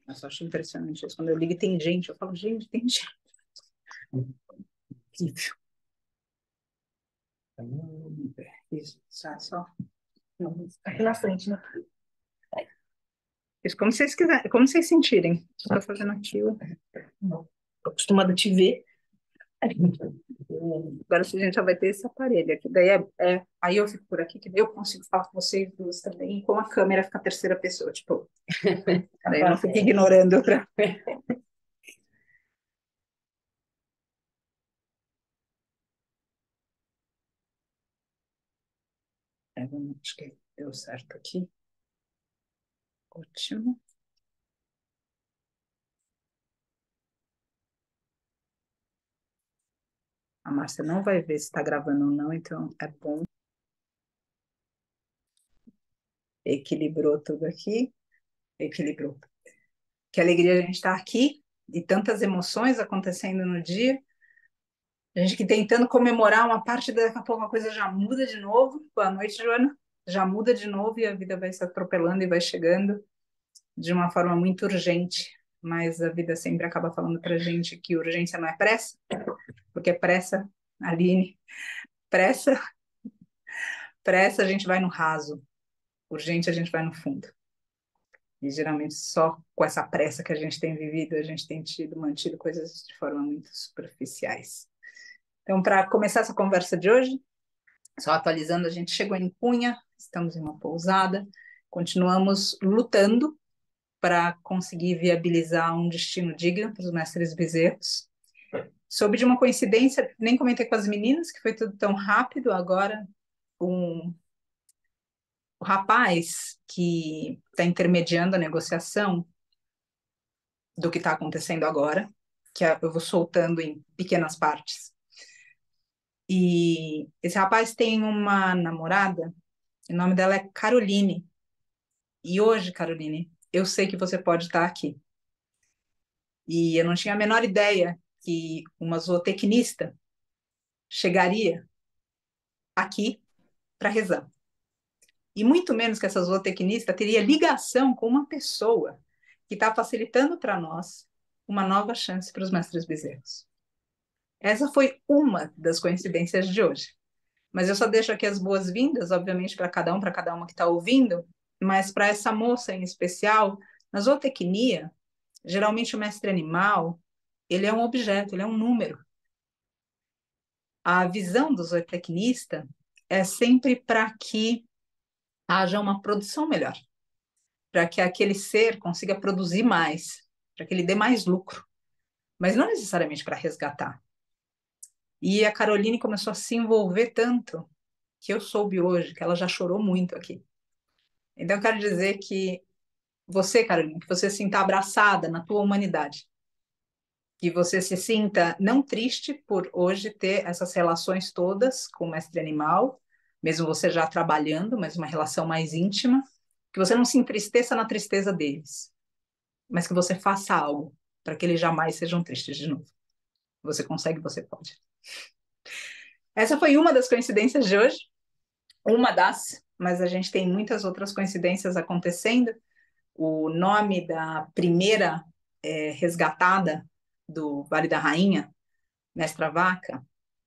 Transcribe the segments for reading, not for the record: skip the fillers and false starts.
Eu só acho impressionante isso. Quando eu ligo e tem gente, eu falo, gente, tem gente. Incrível. Isso, só. Não, aqui na frente, né? Isso, como vocês quiserem, como vocês sentirem. Estou fazendo aquilo. Não. Tô acostumada a te ver. Agora a gente já vai ter esse aparelho aqui. Daí aí eu fico por aqui, que daí eu consigo falar com vocês duas também, com a câmera fica a terceira pessoa, tipo. Daí eu não fico ignorando outra. Acho que deu certo aqui. Ótimo. A Márcia não vai ver se está gravando ou não, então é bom. Equilibrou tudo aqui. Equilibrou. Que alegria a gente estar aqui e tantas emoções acontecendo no dia. A gente aqui tentando comemorar uma parte, daqui a pouco a coisa já muda de novo. Boa noite, Joana. Já muda de novo e a vida vai se atropelando e vai chegando de uma forma muito urgente. Mas a vida sempre acaba falando para gente que urgência não é pressa, porque pressa, Aline, pressa, pressa a gente vai no raso, urgente a gente vai no fundo. E geralmente só com essa pressa que a gente tem vivido, a gente tem mantido coisas de forma muito superficiais. Então, para começar essa conversa de hoje, só atualizando, a gente chegou em Cunha, estamos em uma pousada, continuamos lutando para conseguir viabilizar um destino digno para os mestres bezerros. Soube de uma coincidência, nem comentei com as meninas, que foi tudo tão rápido, agora o rapaz que está intermediando a negociação do que está acontecendo agora, eu vou soltando em pequenas partes. E esse rapaz tem uma namorada, o nome dela é Caroline. E hoje, Caroline, eu sei que você pode estar aqui. E eu não tinha a menor ideia que uma zootecnista chegaria aqui para rezar. E muito menos que essa zootecnista teria ligação com uma pessoa que está facilitando para nós uma nova chance para os mestres bezerros. Essa foi uma das coincidências de hoje. Mas eu só deixo aqui as boas-vindas, obviamente, para cada uma que está ouvindo, mas para essa moça em especial, na zootecnia, geralmente o mestre animal, ele é um objeto, ele é um número. A visão do zootecnista é sempre para que haja uma produção melhor, para que aquele ser consiga produzir mais, para que ele dê mais lucro, mas não necessariamente para resgatar. E a Caroline começou a se envolver tanto que eu soube hoje que ela já chorou muito aqui. Então, eu quero dizer que você, Caroline, que você se sinta abraçada na tua humanidade, que você se sinta não triste por hoje ter essas relações todas com o mestre animal, mesmo você já trabalhando, mas uma relação mais íntima, que você não se entristeça na tristeza deles, mas que você faça algo para que eles jamais sejam tristes de novo. Você consegue, você pode. Essa foi uma das coincidências de hoje, uma das, mas a gente tem muitas outras coincidências acontecendo. O nome da primeira resgatada do Vale da Rainha, Mestra Vaca,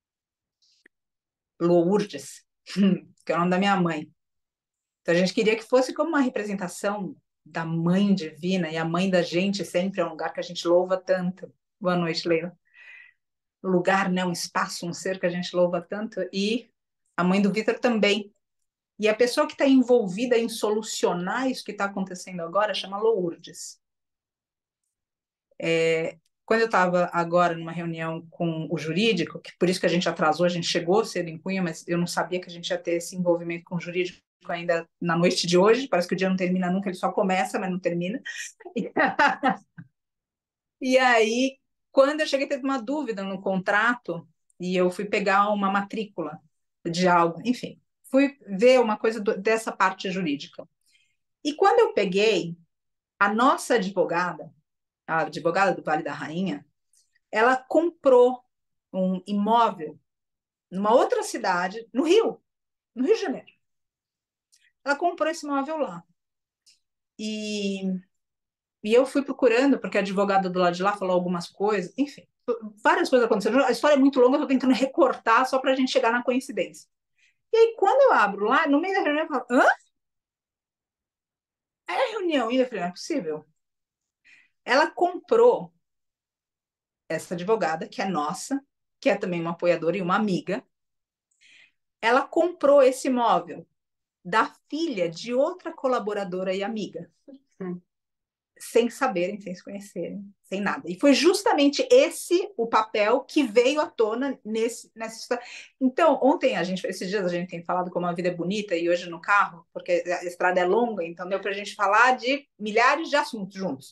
Lourdes, que é o nome da minha mãe. Então a gente queria que fosse como uma representação da mãe divina, e a mãe da gente sempre é um lugar que a gente louva tanto. Boa noite, Leila. Lugar, né, um espaço, um ser que a gente louva tanto, e a mãe do Vitor também. E a pessoa que está envolvida em solucionar isso que está acontecendo agora chama Lourdes. Quando eu estava agora numa reunião com o jurídico, que por isso que a gente atrasou, a gente chegou cedo em Cunha, mas eu não sabia que a gente ia ter esse envolvimento com o jurídico ainda na noite de hoje. Parece que o dia não termina nunca, ele só começa, mas não termina. E aí, quando eu cheguei, teve uma dúvida no contrato e eu fui pegar uma matrícula de algo, enfim, fui ver uma coisa dessa parte jurídica. E quando eu peguei, a nossa advogada, a advogada do Vale da Rainha, ela comprou um imóvel numa outra cidade, no Rio de Janeiro. Ela comprou esse imóvel lá. E E eu fui procurando, porque a advogada do lado de lá falou algumas coisas, enfim, várias coisas aconteceram. A história é muito longa, eu estou tentando recortar só para a gente chegar na coincidência. E aí, quando eu abro lá, no meio da reunião, eu falo, hã? É a reunião ainda? Eu falei, não é possível. Ela comprou essa advogada, que é nossa, que é também uma apoiadora e uma amiga, ela comprou esse imóvel da filha de outra colaboradora e amiga, sem saberem, sem se conhecerem, sem nada. E foi justamente esse o papel que veio à tona nessa história. Então, ontem esses dias a gente tem falado como a vida é bonita e hoje no carro, porque a estrada é longa, então deu para a gente falar de milhares de assuntos juntos.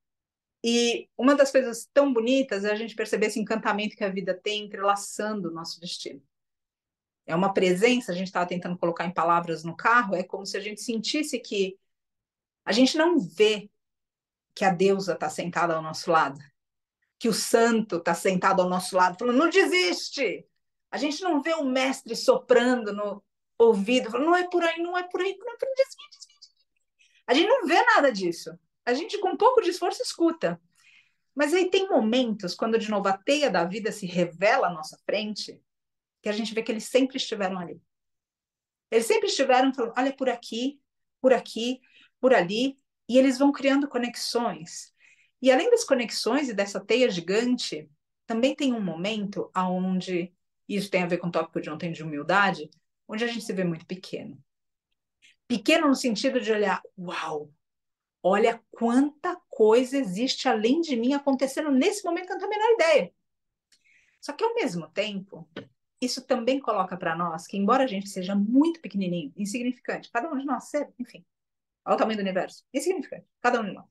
E uma das coisas tão bonitas é a gente perceber esse encantamento que a vida tem entrelaçando o nosso destino. É uma presença, a gente estava tentando colocar em palavras no carro, é como se a gente sentisse que a gente não vê que a deusa está sentada ao nosso lado, que o santo está sentado ao nosso lado, falando, não desiste! A gente não vê o mestre soprando no ouvido, falando, não é por aí, não é por aí, não é por aí, desvia, desvia. A gente não vê nada disso. A gente, com um pouco de esforço, escuta. Mas aí tem momentos, quando de novo a teia da vida se revela à nossa frente, que a gente vê que eles sempre estiveram ali. Eles sempre estiveram falando, olha, por aqui, por ali, e eles vão criando conexões. E além das conexões e dessa teia gigante, também tem um momento onde, isso tem a ver com o tópico de ontem de humildade, onde a gente se vê muito pequeno. Pequeno no sentido de olhar, uau, olha quanta coisa existe além de mim acontecendo nesse momento que eu não tenho a menor ideia. Só que, ao mesmo tempo, isso também coloca para nós que, embora a gente seja muito pequenininho, insignificante, cada um de nós, enfim, olha o tamanho do universo, insignificante, cada um de nós.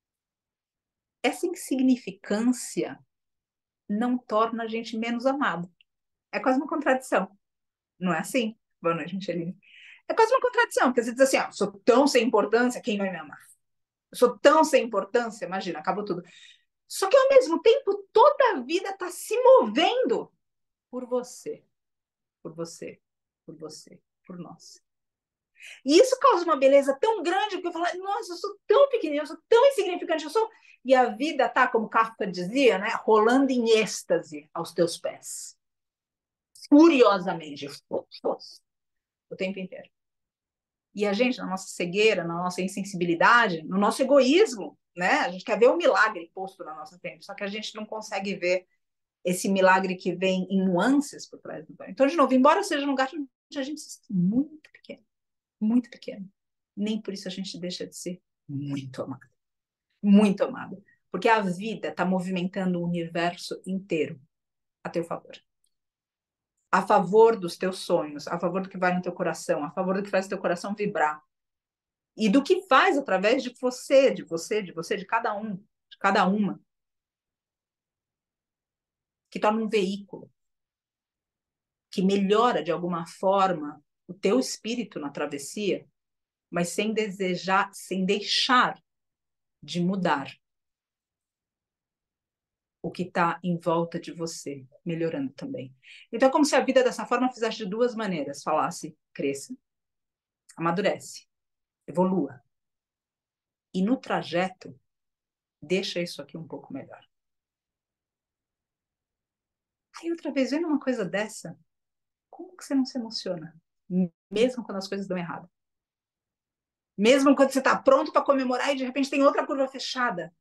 Essa insignificância não torna a gente menos amado. É quase uma contradição, não é assim? Boa noite, Micheline. É quase uma contradição, porque você diz assim, ah, sou tão sem importância, quem vai me amar? Eu sou tão sem importância, imagina, acabou tudo. Só que, ao mesmo tempo, toda a vida está se movendo por você, por você, por você, por nós. E isso causa uma beleza tão grande, porque eu falo, nossa, eu sou tão pequenininha, eu sou tão insignificante, eu sou... E a vida tá, como Kafka dizia, né, rolando em êxtase aos teus pés. Furiosamente. O tempo inteiro. E a gente, na nossa cegueira, na nossa insensibilidade, no nosso egoísmo, né? A gente quer ver o milagre posto na nossa frente, só que a gente não consegue ver esse milagre que vem em nuances por trás do banho. Então, de novo, embora seja um lugar onde a gente se sente muito pequeno, nem por isso a gente deixa de ser muito amado, porque a vida está movimentando o universo inteiro a teu favor. A favor dos teus sonhos, a favor do que vai no teu coração, a favor do que faz o teu coração vibrar. E do que faz através de você, de cada um, de cada uma, que torna um veículo, que melhora de alguma forma o teu espírito na travessia, mas sem desejar, sem deixar de mudar o que está em volta de você, melhorando também. Então, é como se a vida dessa forma fizesse de duas maneiras: falasse, cresça, amadurece, evolua. E no trajeto, deixa isso aqui um pouco melhor. Aí, outra vez, vendo uma coisa dessa, como que você não se emociona? Mesmo quando as coisas dão errado. Mesmo quando você está pronto para comemorar e de repente tem outra curva fechada.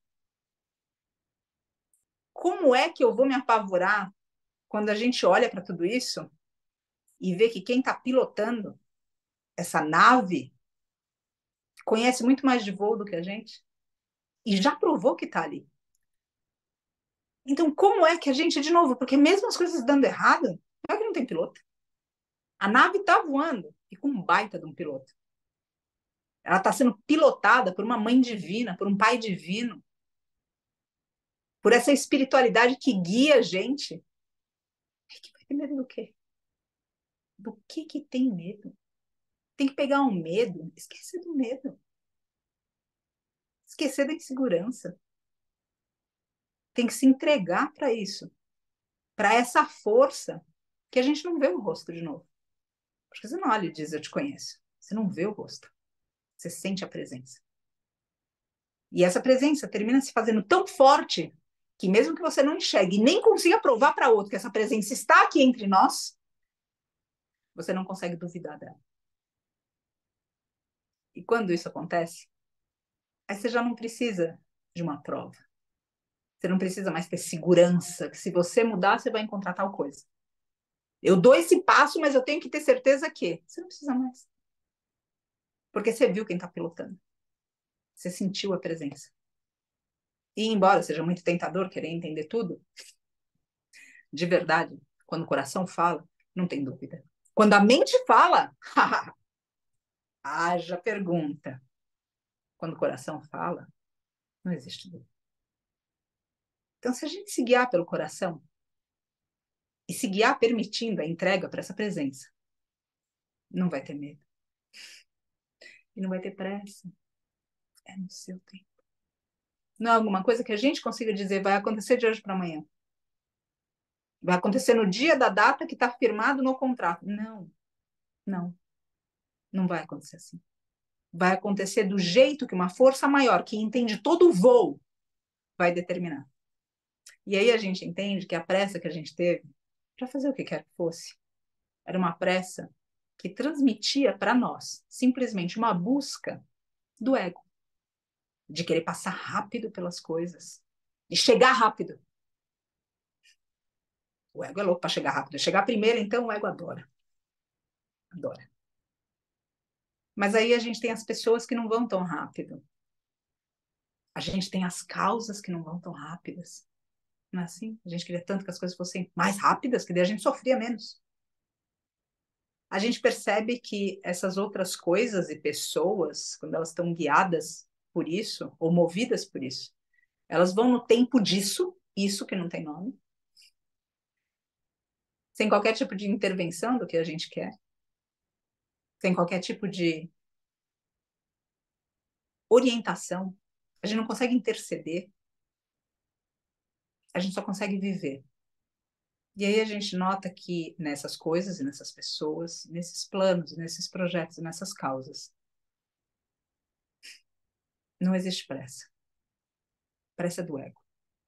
Como é que eu vou me apavorar quando a gente olha para tudo isso e vê que quem está pilotando essa nave conhece muito mais de voo do que a gente e já provou que está ali? Então, como é que a gente, de novo, porque mesmo as coisas dando errado, não é que não tem piloto. A nave está voando e com um baita de um piloto. Ela está sendo pilotada por uma mãe divina, por um pai divino, por essa espiritualidade que guia a gente. Que vai ter medo do quê? Do que tem medo? Tem que pegar um medo, esquecer do medo, esquecer da insegurança. Tem que se entregar para isso, para essa força que a gente não vê o rosto de novo. Porque você não olha e diz, eu te conheço. Você não vê o rosto. Você sente a presença. E essa presença termina se fazendo tão forte que mesmo que você não enxergue e nem consiga provar para outro que essa presença está aqui entre nós, você não consegue duvidar dela. E quando isso acontece, aí você já não precisa de uma prova. Você não precisa mais ter segurança que se você mudar, você vai encontrar tal coisa. Eu dou esse passo, mas eu tenho que ter certeza que você não precisa mais. Porque você viu quem está pilotando. Você sentiu a presença. E embora seja muito tentador querer entender tudo, de verdade, quando o coração fala, não tem dúvida. Quando a mente fala, haja pergunta. Quando o coração fala, não existe dúvida. Então, se a gente se guiar pelo coração e se guiar permitindo a entrega para essa presença, não vai ter medo. E não vai ter pressa. É no seu tempo. Não é alguma coisa que a gente consiga dizer vai acontecer de hoje para amanhã. Vai acontecer no dia da data que está firmado no contrato. Não, não. Não vai acontecer assim. Vai acontecer do jeito que uma força maior, que entende todo o voo, vai determinar. E aí a gente entende que a pressa que a gente teve para fazer o que quer que fosse era uma pressa que transmitia para nós simplesmente uma busca do ego, de querer passar rápido pelas coisas, de chegar rápido. O ego é louco para chegar rápido. Chegar primeiro, então, o ego adora. Adora. Mas aí a gente tem as pessoas que não vão tão rápido. A gente tem as causas que não vão tão rápidas. Não é assim? A gente queria tanto que as coisas fossem mais rápidas, que daí a gente sofria menos. A gente percebe que essas outras coisas e pessoas, quando elas estão guiadas por isso, ou movidas por isso, elas vão no tempo disso, isso que não tem nome, sem qualquer tipo de intervenção do que a gente quer, sem qualquer tipo de orientação. A gente não consegue interceder, a gente só consegue viver. E aí a gente nota que nessas coisas e nessas pessoas, nesses planos, nesses projetos e nessas causas, não existe pressa. Pressa do ego.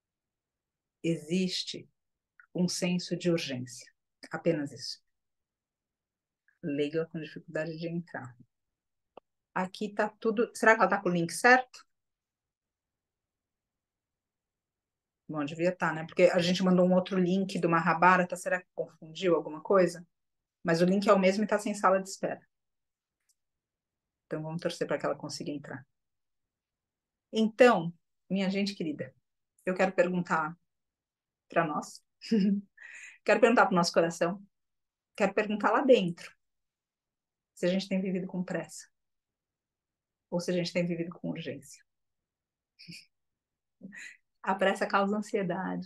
Existe um senso de urgência. Apenas isso. Leila com dificuldade de entrar. Aqui tá tudo. Será que ela tá com o link certo? Bom, devia estar, né? Porque a gente mandou um outro link do Mahabharata. Será que confundiu alguma coisa? Mas o link é o mesmo e tá sem sala de espera. Então vamos torcer para que ela consiga entrar. Então, minha gente querida, eu quero perguntar para nós. Quero perguntar para o nosso coração. Quero perguntar lá dentro se a gente tem vivido com pressa ou se a gente tem vivido com urgência. A pressa causa ansiedade.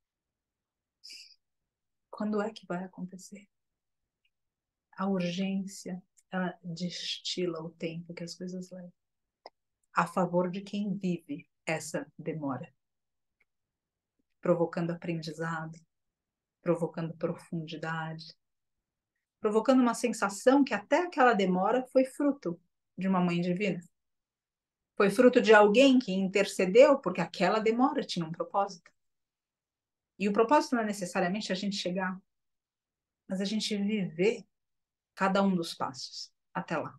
Quando é que vai acontecer? A urgência, ela destila o tempo que as coisas levam a favor de quem vive essa demora, provocando aprendizado, provocando profundidade, provocando uma sensação que até aquela demora foi fruto de uma mãe divina. Foi fruto de alguém que intercedeu porque aquela demora tinha um propósito. E o propósito não é necessariamente a gente chegar, mas a gente viver cada um dos passos até lá.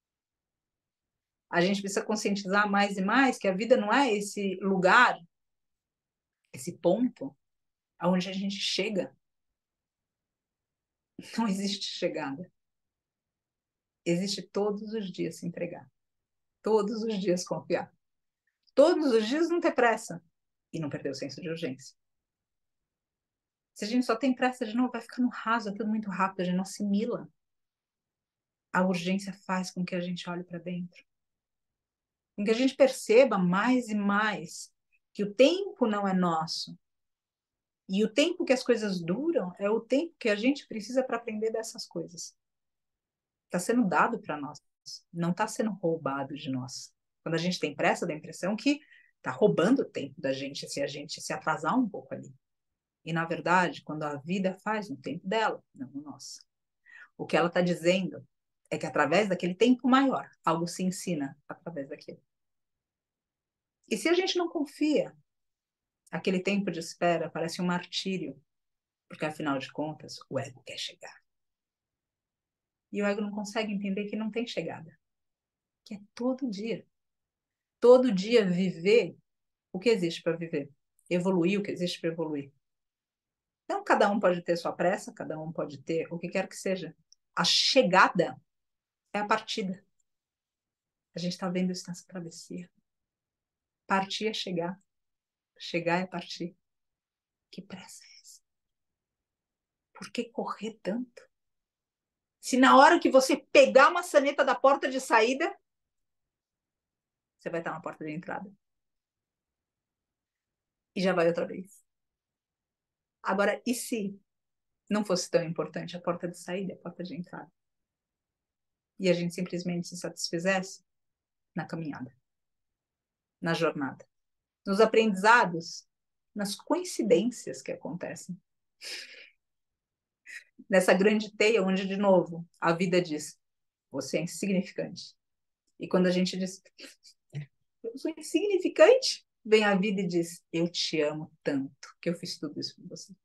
A gente precisa conscientizar mais e mais que a vida não é esse lugar, esse ponto aonde a gente chega. Não existe chegada. Existe todos os dias se entregar. Todos os dias confiar. Todos os dias não ter pressa. E não perder o senso de urgência. Se a gente só tem pressa de novo, vai ficando raso, é tudo muito rápido, a gente não assimila. A urgência faz com que a gente olhe para dentro. Com que a gente perceba mais e mais que o tempo não é nosso. E o tempo que as coisas duram é o tempo que a gente precisa para aprender dessas coisas. Está sendo dado para nós, não está sendo roubado de nós. Quando a gente tem pressa, dá a impressão que está roubando o tempo da gente se a gente se atrasar um pouco ali. E, na verdade, quando a vida faz no tempo dela, não no nosso. O que ela está dizendo é que através daquele tempo maior, algo se ensina através daquilo. E se a gente não confia, aquele tempo de espera parece um martírio, porque afinal de contas, o ego quer chegar. E o ego não consegue entender que não tem chegada, que é todo dia. Todo dia viver o que existe para viver, evoluir o que existe para evoluir. Então, cada um pode ter sua pressa, cada um pode ter o que quer que seja. A chegada é a partida. A gente está vendo isso nessa travessia. Partir é chegar, chegar é partir. Que pressa é essa? Por que correr tanto? Se na hora que você pegar a maçaneta da porta de saída, você vai estar na porta de entrada. E já vai outra vez. Agora, e se não fosse tão importante a porta de saída e a porta de entrada? E a gente simplesmente se satisfizesse na caminhada, na jornada, nos aprendizados, nas coincidências que acontecem. Nessa grande teia onde, de novo, a vida diz, você é insignificante. E quando a gente diz, eu sou insignificante, vem a vida e diz, eu te amo tanto que eu fiz tudo isso por você.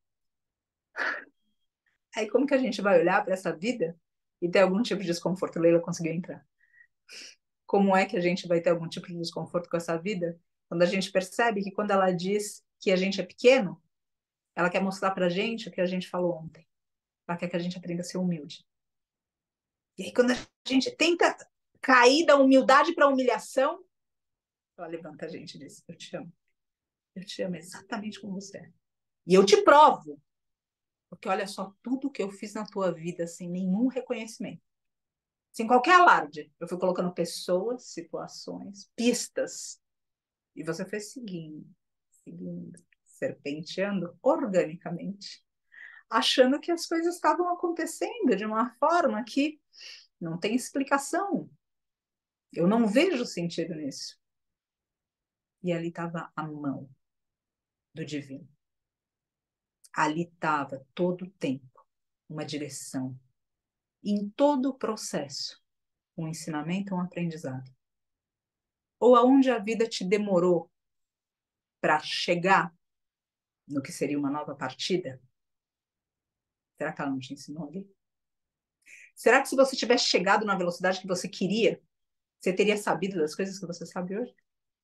Aí como que a gente vai olhar para essa vida e ter algum tipo de desconforto? Leila conseguiu entrar. Como é que a gente vai ter algum tipo de desconforto com essa vida quando a gente percebe que quando ela diz que a gente é pequeno, ela quer mostrar para a gente o que a gente falou ontem. Ela quer que a gente aprenda a ser humilde. E aí quando a gente tenta cair da humildade para a humilhação, ela levanta a gente e diz, eu te amo. Eu te amo exatamente como você é. E eu te provo. Porque olha só tudo que eu fiz na tua vida sem nenhum reconhecimento. Sem qualquer alarde. Eu fui colocando pessoas, situações, pistas. E você foi seguindo, seguindo, serpenteando organicamente, achando que as coisas estavam acontecendo de uma forma que não tem explicação. Eu não vejo sentido nisso. E ali estava a mão do divino. Ali estava todo o tempo uma direção. E em todo o processo, um ensinamento, um aprendizado. Ou aonde a vida te demorou para chegar no que seria uma nova partida? Será que ela não te ensinou ali? Será que se você tivesse chegado na velocidade que você queria, você teria sabido das coisas que você sabe hoje?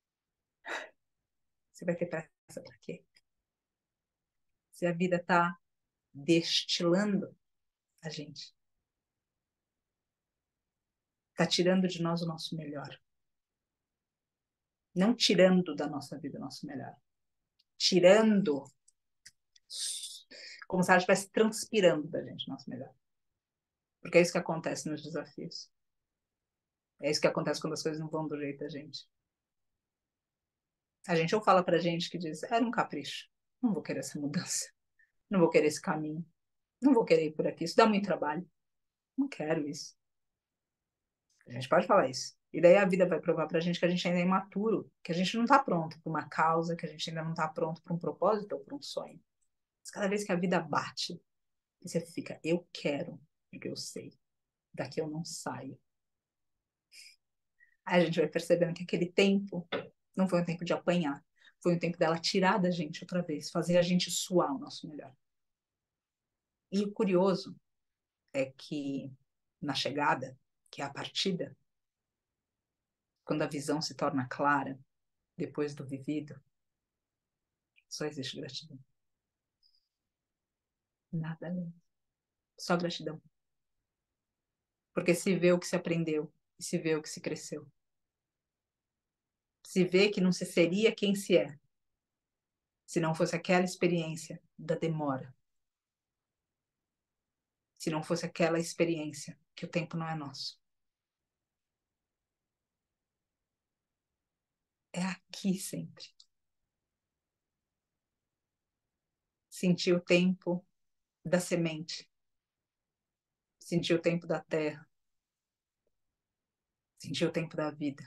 Você vai ter pressa para quê? Se a vida está destilando a gente, está tirando de nós o nosso melhor. Não tirando da nossa vida o nosso melhor. Tirando, como se ela estivesse transpirando da gente o nosso melhor. Porque é isso que acontece nos desafios. É isso que acontece quando as coisas não vão do jeito da gente. A gente ou fala pra gente que diz, era um capricho, não vou querer essa mudança, não vou querer esse caminho, não vou querer ir por aqui, isso dá muito trabalho, não quero isso. A gente pode falar isso. E daí a vida vai provar pra gente que a gente ainda é imaturo, que a gente não tá pronto para uma causa, que a gente ainda não tá pronto para um propósito ou para um sonho. Mas cada vez que a vida bate, você fica, eu quero, porque eu sei, daqui eu não saio. Aí a gente vai percebendo que aquele tempo não foi um tempo de apanhar, foi um tempo dela tirar da gente outra vez, fazer a gente suar o nosso melhor. E o curioso é que na chegada, que é a partida, quando a visão se torna clara, depois do vivido, só existe gratidão. Nada além. Só gratidão. Porque se vê o que se aprendeu e se vê o que se cresceu. Se vê que não se seria quem se é, se não fosse aquela experiência da demora. Se não fosse aquela experiência que o tempo não é nosso. É aqui sempre. Sentir o tempo da semente. Sentir o tempo da terra. Sentir o tempo da vida.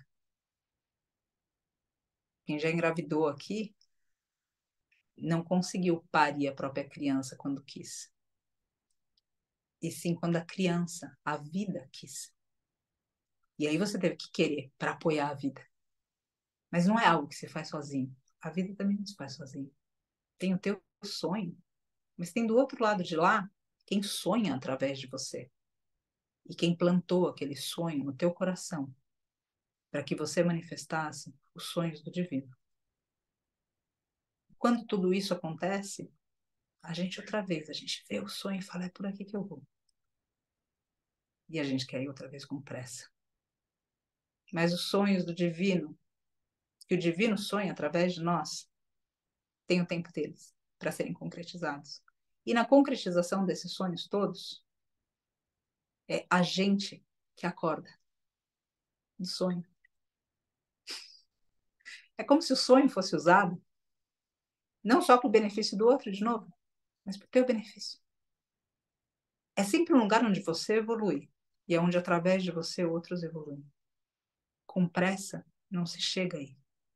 Quem já engravidou aqui não conseguiu parir a própria criança quando quis. E sim quando a criança, a vida quis. E aí você teve que querer para apoiar a vida. Mas não é algo que se faz sozinho. A vida também não se faz sozinho. Tem o teu sonho, mas tem do outro lado de lá quem sonha através de você. E quem plantou aquele sonho no teu coração para que você manifestasse os sonhos do divino. Quando tudo isso acontece, a gente a gente vê o sonho e fala, é por aqui que eu vou. E a gente quer ir outra vez com pressa. Mas os sonhos do divino, que o divino sonha através de nós, tem o tempo deles para serem concretizados. E na concretização desses sonhos todos, é a gente que acorda do sonho. É como se o sonho fosse usado não só para o benefício do outro, de novo, mas para o teu benefício. É sempre um lugar onde você evolui e é onde, através de você, outros evoluem. Com pressa, não se chega aí.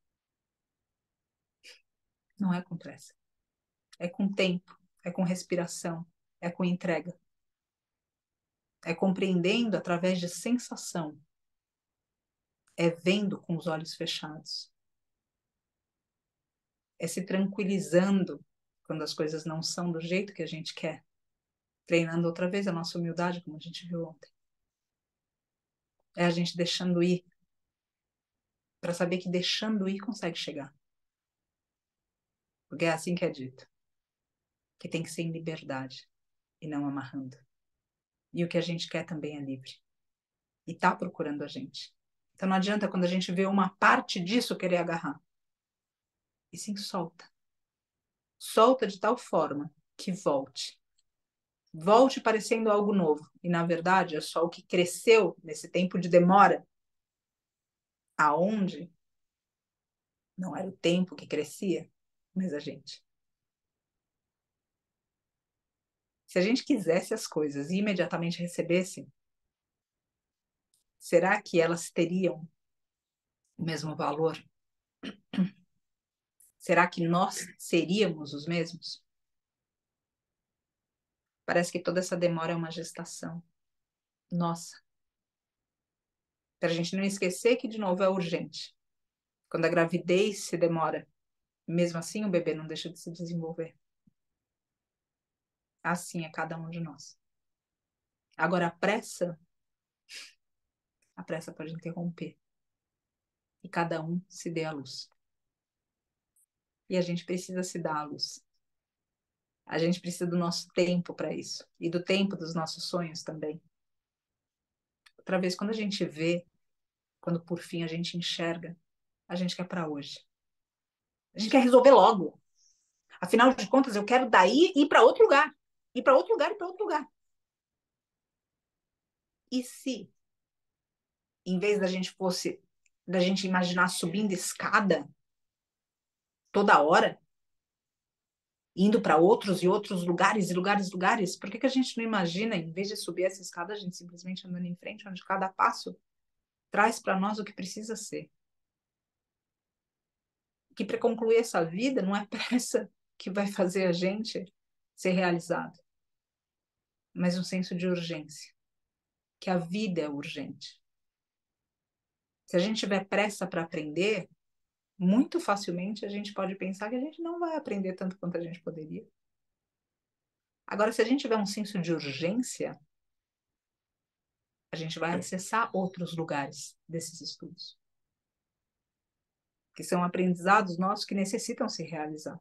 Não é com pressa. É com tempo, é com respiração, é com entrega. É compreendendo através de sensação. É vendo com os olhos fechados. É se tranquilizando quando as coisas não são do jeito que a gente quer. Treinando outra vez a nossa humildade, como a gente viu ontem. É a gente deixando ir, para saber que deixando ir consegue chegar. Porque é assim que é dito. Que tem que ser em liberdade e não amarrando. E o que a gente quer também é livre. E está procurando a gente. Então não adianta quando a gente vê uma parte disso querer agarrar. E sim, solta. Solta de tal forma que volte. Volte parecendo algo novo. E na verdade é só o que cresceu nesse tempo de demora. Aonde não era o tempo que crescia, mas a gente. Se a gente quisesse as coisas e imediatamente recebesse, será que elas teriam o mesmo valor? Será que nós seríamos os mesmos? Parece que toda essa demora é uma gestação. Nossa. Para a gente não esquecer que, de novo, é urgente. Quando a gravidez se demora, mesmo assim o bebê não deixa de se desenvolver. Assim é cada um de nós. Agora, a pressa pode interromper. E cada um se dê à luz. E a gente precisa se dar à luz. A gente precisa do nosso tempo para isso. E do tempo dos nossos sonhos também. Outra vez, quando a gente vê, quando por fim a gente enxerga, a gente quer para hoje. A gente quer resolver logo. Afinal de contas, eu quero daí ir para outro lugar. Ir para outro lugar e para outro lugar. E se, em vez da gente imaginar subindo escada toda hora, indo para outros e outros lugares e lugares, lugares, por que que a gente não imagina, em vez de subir essa escada, a gente simplesmente andando em frente, onde cada passo traz para nós o que precisa ser? Que para concluir essa vida, não é pressa que vai fazer a gente ser realizado, mas um senso de urgência, que a vida é urgente. Se a gente tiver pressa para aprender, muito facilmente a gente pode pensar que a gente não vai aprender tanto quanto a gente poderia. Agora, se a gente tiver um senso de urgência, a gente vai acessar outros lugares desses estudos, que são aprendizados nossos que necessitam se realizar.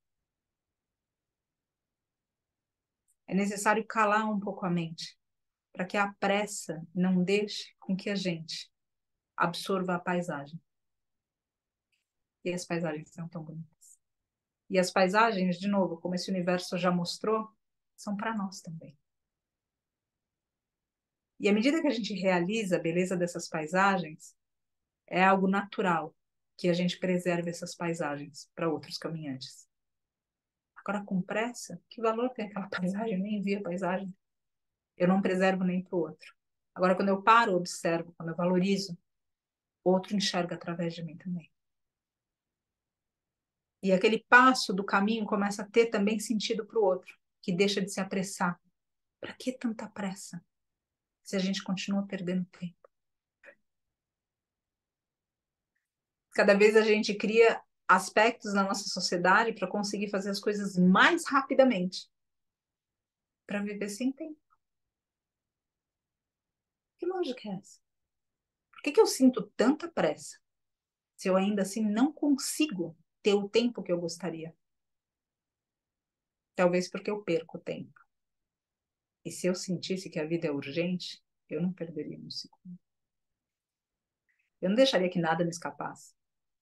É necessário calar um pouco a mente, para que a pressa não deixe com que a gente absorva a paisagem. E as paisagens são tão bonitas. E as paisagens, de novo, como esse universo já mostrou, são para nós também. E à medida que a gente realiza a beleza dessas paisagens, é algo natural que a gente preserve essas paisagens para outros caminhantes. Agora, com pressa, que valor tem aquela paisagem? Eu nem vi a paisagem. Eu não preservo nem para o outro. Agora, quando eu paro, observo, quando eu valorizo, outro enxerga através de mim também. E aquele passo do caminho começa a ter também sentido para o outro, que deixa de se apressar. Para que tanta pressa se a gente continua perdendo tempo? Cada vez a gente cria aspectos na nossa sociedade para conseguir fazer as coisas mais rapidamente, para viver sem tempo. Que lógica é essa? Por que eu sinto tanta pressa se eu ainda assim não consigo ter o tempo que eu gostaria? Talvez porque eu perco o tempo. E se eu sentisse que a vida é urgente, eu não perderia um segundo. Eu não deixaria que nada me escapasse.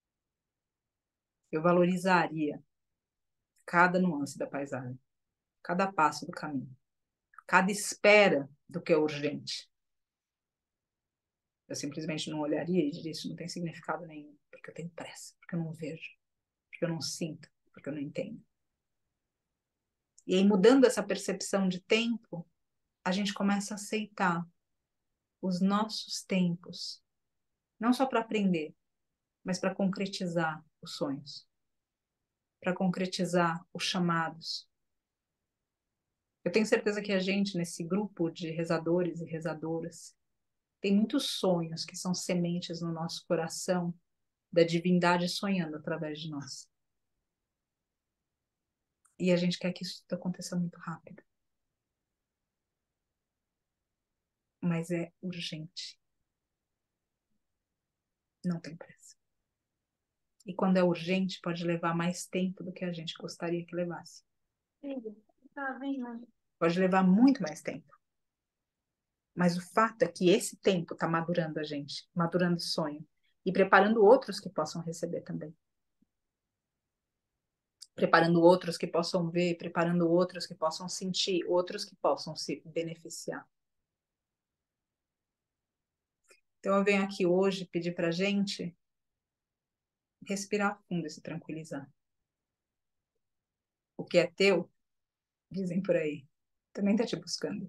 Eu valorizaria cada nuance da paisagem, cada passo do caminho, cada espera do que é urgente. Eu simplesmente não olharia e diria: isso não tem significado nenhum, porque eu tenho pressa, porque eu não vejo, porque eu não sinto, porque eu não entendo. E aí, mudando essa percepção de tempo, a gente começa a aceitar os nossos tempos, não só para aprender, mas para concretizar os sonhos, para concretizar os chamados. Eu tenho certeza que a gente, nesse grupo de rezadores e rezadoras, tem muitos sonhos que são sementes no nosso coração da divindade sonhando através de nós. E a gente quer que isso aconteça muito rápido. Mas é urgente. Não tem pressa. E quando é urgente, pode levar mais tempo do que a gente gostaria que levasse. Pode levar muito mais tempo. Mas o fato é que esse tempo está madurando a gente, madurando o sonho e preparando outros que possam receber também. Preparando outros que possam ver, preparando outros que possam sentir, outros que possam se beneficiar. Então eu venho aqui hoje pedir para a gente respirar fundo e se tranquilizar. O que é teu, dizem por aí, também está te buscando.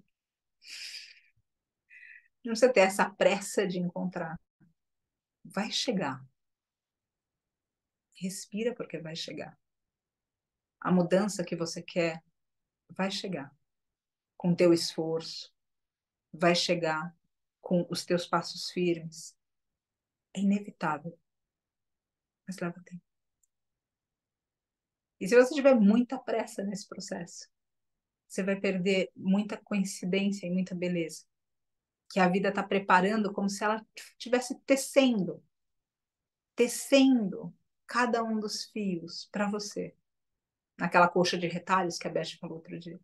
Não precisa ter essa pressa de encontrar. Vai chegar. Respira porque vai chegar. A mudança que você quer vai chegar. Com teu esforço, vai chegar com os teus passos firmes. É inevitável, mas leva tempo. E se você tiver muita pressa nesse processo, você vai perder muita coincidência e muita beleza. Que a vida está preparando como se ela estivesse tecendo cada um dos fios para você. Naquela coxa de retalhos que a Beth falou outro dia.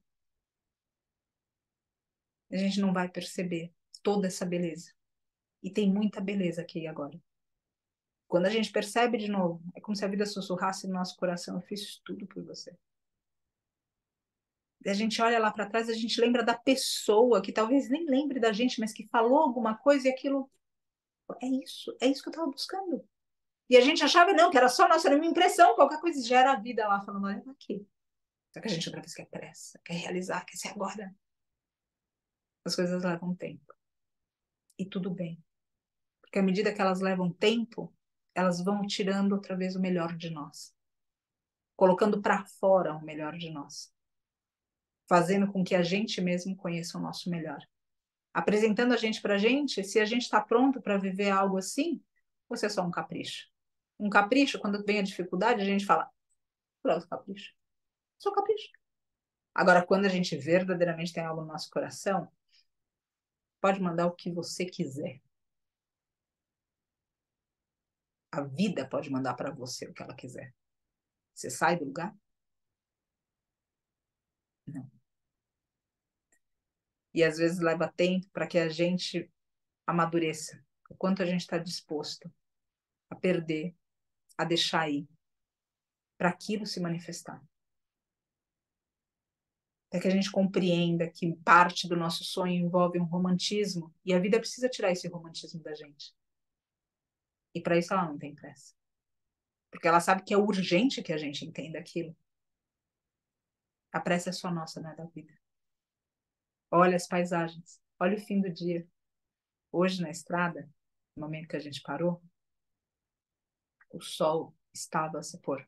A gente não vai perceber toda essa beleza. E tem muita beleza aqui agora. Quando a gente percebe de novo, é como se a vida sussurrasse no nosso coração: eu fiz tudo por você. E a gente olha lá para trás, a gente lembra da pessoa que talvez nem lembre da gente, mas que falou alguma coisa e aquilo é isso que eu estava buscando. E a gente achava não, que era só nossa, era uma impressão, qualquer coisa já era a vida lá falando: olha aqui. Só que a gente outra vez quer pressa, quer realizar, quer ser agora. As coisas levam tempo. E tudo bem. Porque à medida que elas levam tempo, elas vão tirando outra vez o melhor de nós. Colocando para fora o melhor de nós. Fazendo com que a gente mesmo conheça o nosso melhor. Apresentando a gente para a gente, se a gente está pronto para viver algo assim, ou se é só um capricho. Um capricho, quando vem a dificuldade, a gente fala: pronto, capricho. Só capricho. Agora, quando a gente verdadeiramente tem algo no nosso coração, pode mandar o que você quiser. A vida pode mandar para você o que ela quiser. Você sai do lugar? Não. E às vezes leva tempo para que a gente amadureça. O quanto a gente está disposto a perder, a deixar ir, para aquilo se manifestar. Para que a gente compreenda que parte do nosso sonho envolve um romantismo e a vida precisa tirar esse romantismo da gente. E para isso ela não tem pressa. Porque ela sabe que é urgente que a gente entenda aquilo. A pressa é só nossa, não é da vida. Olha as paisagens, olha o fim do dia. Hoje na estrada, no momento que a gente parou, o sol estava a se pôr.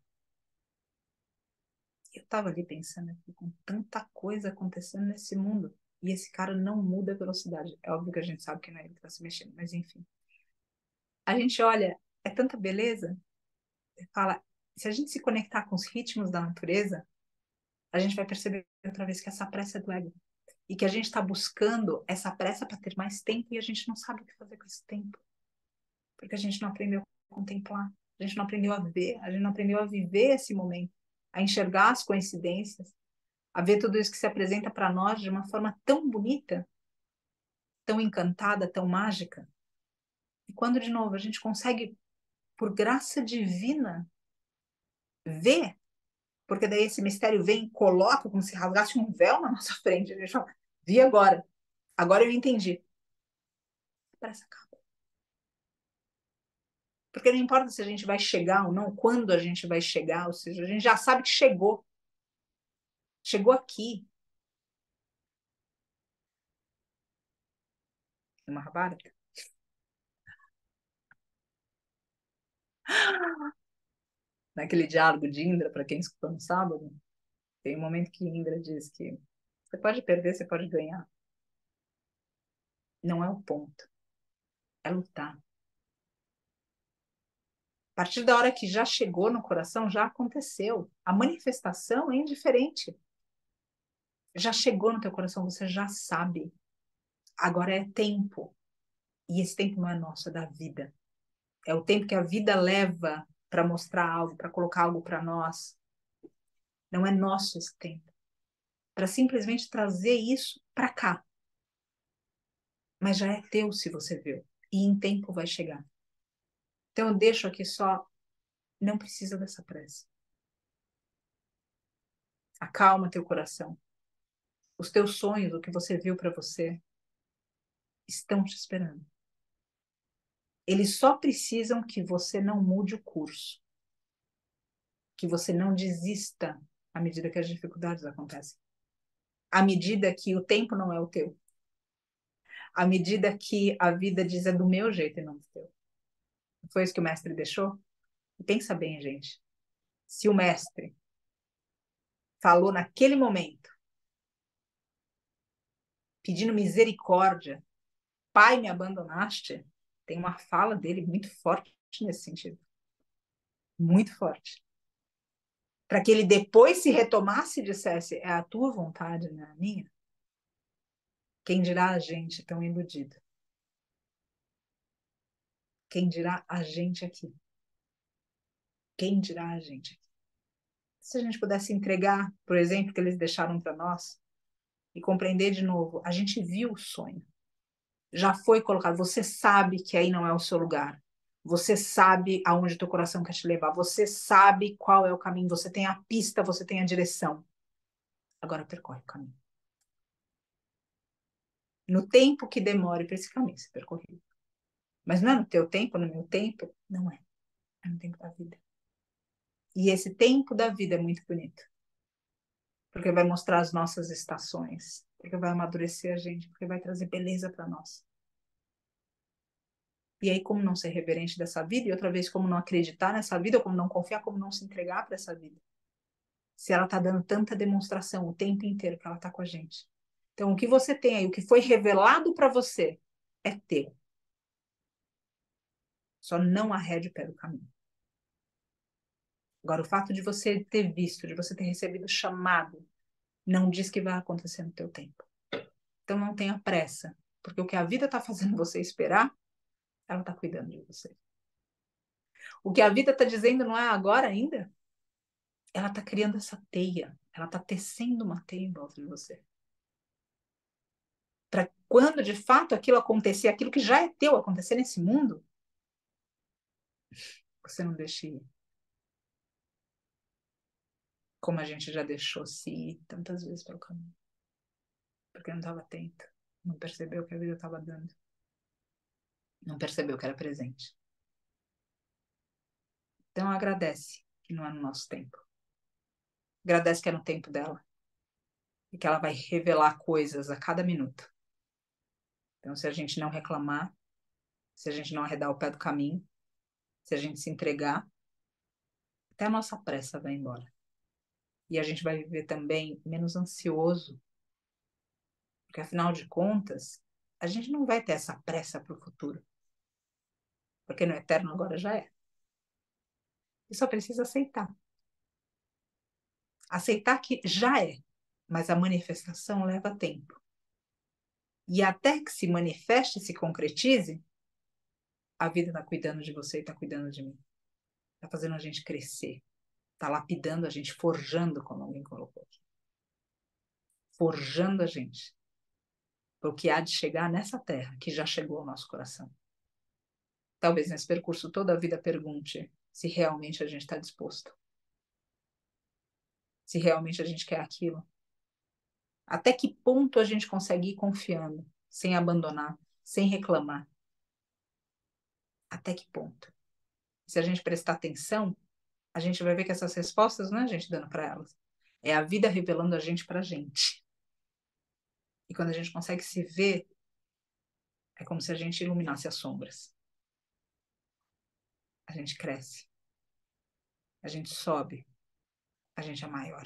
Eu estava ali pensando aqui, com tanta coisa acontecendo nesse mundo, e esse cara não muda a velocidade. É óbvio que a gente sabe que não é ele que está se mexendo, mas enfim. A gente olha é tanta beleza. Você fala, se a gente se conectar com os ritmos da natureza, a gente vai perceber outra vez que essa pressa é do ego. E que a gente está buscando essa pressa para ter mais tempo e a gente não sabe o que fazer com esse tempo. Porque a gente não aprendeu a contemplar, a gente não aprendeu a ver, a gente não aprendeu a viver esse momento, a enxergar as coincidências, a ver tudo isso que se apresenta para nós de uma forma tão bonita, tão encantada, tão mágica. E quando, de novo, a gente consegue, por graça divina, ver, porque daí esse mistério vem e coloca como se rasgasse um véu na nossa frente, a gente fala, vi agora, agora eu entendi. Parece acaba. Porque não importa se a gente vai chegar ou não, quando a gente vai chegar, ou seja, a gente já sabe que chegou. Chegou aqui. No Mahabharata. Naquele diálogo de Indra, para quem escutou no sábado, tem um momento que Indra diz que você pode perder, você pode ganhar. Não é o ponto. É lutar. A partir da hora que já chegou no coração, já aconteceu. A manifestação é indiferente. Já chegou no teu coração, você já sabe. Agora é tempo. E esse tempo não é nosso, é da vida. É o tempo que a vida leva para mostrar algo, para colocar algo para nós. Não é nosso esse tempo. Para simplesmente trazer isso para cá. Mas já é teu se você viu. E em tempo vai chegar. Então eu deixo aqui só, não precisa dessa pressa. Acalma teu coração. Os teus sonhos, o que você viu para você, estão te esperando. Eles só precisam que você não mude o curso, que você não desista à medida que as dificuldades acontecem. À medida que o tempo não é o teu. À medida que a vida diz é do meu jeito e não do teu. Foi isso que o mestre deixou? E pensa bem, gente. Se o mestre falou naquele momento, pedindo misericórdia, pai, me abandonaste, tem uma fala dele muito forte nesse sentido. Muito forte. Para que ele depois se retomasse e dissesse, é a tua vontade, não é a minha. Quem dirá a gente tão iludido? Quem dirá a gente aqui? Quem dirá a gente aqui? Se a gente pudesse entregar, por exemplo, que eles deixaram para nós, e compreender de novo, a gente viu o sonho. Já foi colocado, você sabe que aí não é o seu lugar. Você sabe aonde teu coração quer te levar. Você sabe qual é o caminho. Você tem a pista, você tem a direção. Agora percorre o caminho. No tempo que demore para esse caminho ser percorrido. Mas não é no teu tempo, no meu tempo? Não é. É no tempo da vida. E esse tempo da vida é muito bonito. Porque vai mostrar as nossas estações. Porque vai amadurecer a gente. Porque vai trazer beleza para nós. E aí, como não ser reverente dessa vida? E outra vez, como não acreditar nessa vida? Ou como não confiar? Como não se entregar para essa vida? Se ela está dando tanta demonstração o tempo inteiro que ela está com a gente. Então, o que você tem aí, o que foi revelado para você, é teu. Só não arrede o pé do caminho. Agora, o fato de você ter visto, de você ter recebido o chamado, não diz que vai acontecer no teu tempo. Então, não tenha pressa, porque o que a vida está fazendo você esperar, ela está cuidando de você. O que a vida está dizendo não é agora ainda, ela está criando essa teia, ela está tecendo uma teia em volta de você. Para quando de fato aquilo acontecer, aquilo que já é teu acontecer nesse mundo, você não deixe ir. Como a gente já deixou se ir tantas vezes pelo caminho. Porque não estava atento, não percebeu o que a vida estava dando, não percebeu que era presente. Então agradece que não é no nosso tempo. Agradece que é no tempo dela e que ela vai revelar coisas a cada minuto. Então, se a gente não reclamar, se a gente não arredar o pé do caminho, se a gente se entregar, até a nossa pressa vai embora. E a gente vai viver também menos ansioso, porque afinal de contas, a gente não vai ter essa pressa para o futuro. porque no eterno agora já é. E só precisa aceitar. Aceitar que já é, mas a manifestação leva tempo. E até que se manifeste e se concretize, a vida está cuidando de você e está cuidando de mim. Está fazendo a gente crescer. Está lapidando a gente, forjando, como alguém colocou aqui. Forjando a gente. Porque há de chegar nessa terra, que já chegou ao nosso coração. Talvez nesse percurso toda a vida pergunte se realmente a gente está disposto. Se realmente a gente quer aquilo. Até que ponto a gente consegue ir confiando, sem abandonar, sem reclamar? Até que ponto? Se a gente prestar atenção, a gente vai ver que essas respostas não é a gente dando para elas. É a vida revelando a gente para a gente. E quando a gente consegue se ver, é como se a gente iluminasse as sombras. A gente cresce. A gente sobe. A gente é maior.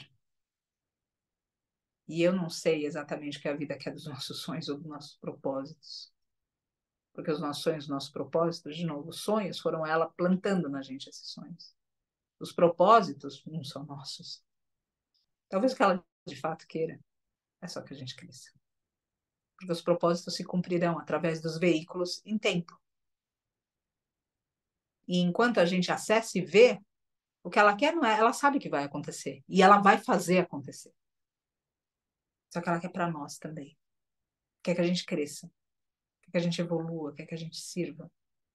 E eu não sei exatamente o que a vida quer dos nossos sonhos ou dos nossos propósitos. Porque os nossos sonhos, os nossos propósitos, de novo, os sonhos foram ela plantando na gente esses sonhos. Os propósitos não são nossos. Talvez o que ela de fato queira é só que a gente cresça. Porque os propósitos se cumprirão através dos veículos em tempo. E enquanto a gente acessa e vê, o que ela quer não é, ela sabe que vai acontecer. E ela vai fazer acontecer. Só que ela quer para nós também. Quer que a gente cresça. Quer que a gente evolua. Quer que a gente sirva.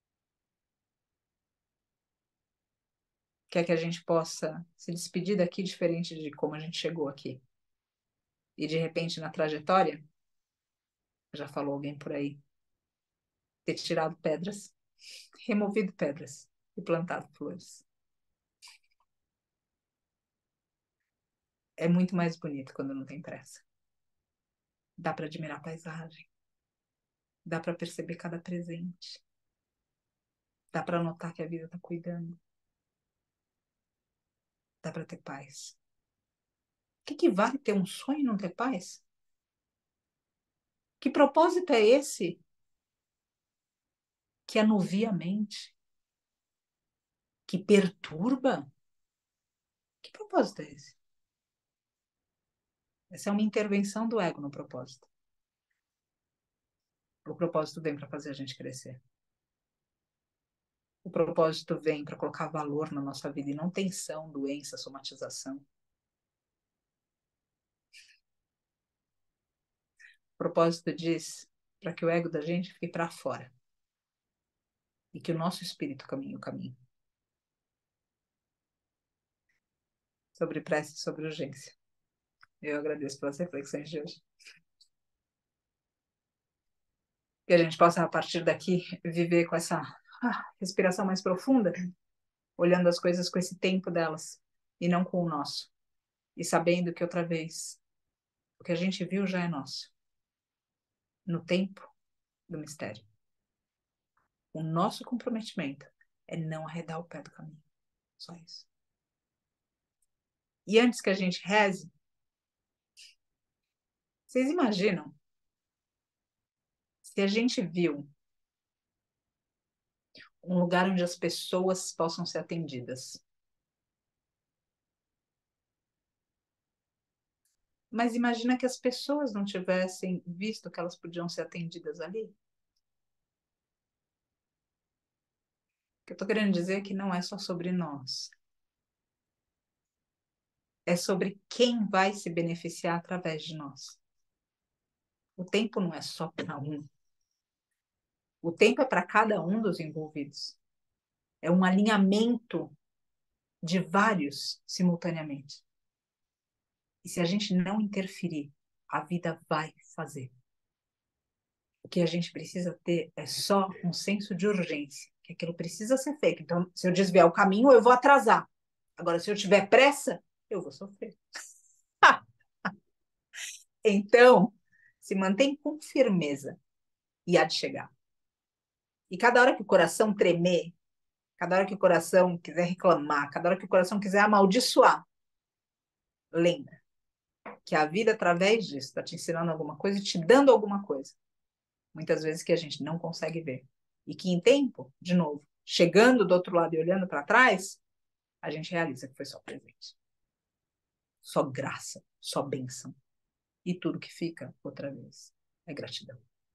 Quer que a gente possa se despedir daqui diferente de como a gente chegou aqui. E de repente, na trajetória, já falou alguém por aí, ter tirado pedras, removido pedras e plantado flores. É muito mais bonito quando não tem pressa. Dá para admirar a paisagem. Dá para perceber cada presente. Dá para notar que a vida está cuidando. Dá para ter paz. O que vale ter um sonho e não ter paz? Que propósito é esse que anuvia a mente? Que perturba? Que propósito é esse? Essa é uma intervenção do ego no propósito. O propósito vem para fazer a gente crescer. O propósito vem para colocar valor na nossa vida e não tensão, doença, somatização. O propósito diz para que o ego da gente fique para fora e que o nosso espírito caminhe o caminho. Sobre prece e sobre urgência. Eu agradeço pelas reflexões de hoje. Que a gente possa, a partir daqui, viver com essa respiração mais profunda, olhando as coisas com esse tempo delas e não com o nosso. E sabendo que outra vez, o que a gente viu já é nosso. No tempo do mistério. O nosso comprometimento é não arredar o pé do caminho. Só isso. E antes que a gente reze, vocês imaginam se a gente viu um lugar onde as pessoas possam ser atendidas? Mas imagina que as pessoas não tivessem visto que elas podiam ser atendidas ali. O que eu estou querendo dizer é que não é só sobre nós. É sobre quem vai se beneficiar através de nós. O tempo não é só para um. O tempo é para cada um dos envolvidos. É um alinhamento de vários simultaneamente. E se a gente não interferir, a vida vai fazer. O que a gente precisa ter é só um senso de urgência, que aquilo precisa ser feito. Então, se eu desviar o caminho, eu vou atrasar. Agora, se eu tiver pressa, eu vou sofrer. Então, se mantém com firmeza e há de chegar. E cada hora que o coração tremer, cada hora que o coração quiser reclamar, cada hora que o coração quiser amaldiçoar, lembra que a vida, através disso, está te ensinando alguma coisa e te dando alguma coisa. Muitas vezes que a gente não consegue ver. E que em tempo, de novo, chegando do outro lado e olhando para trás, a gente realiza que foi só presente. Só graça, só bênção. E tudo que fica, outra vez, é gratidão.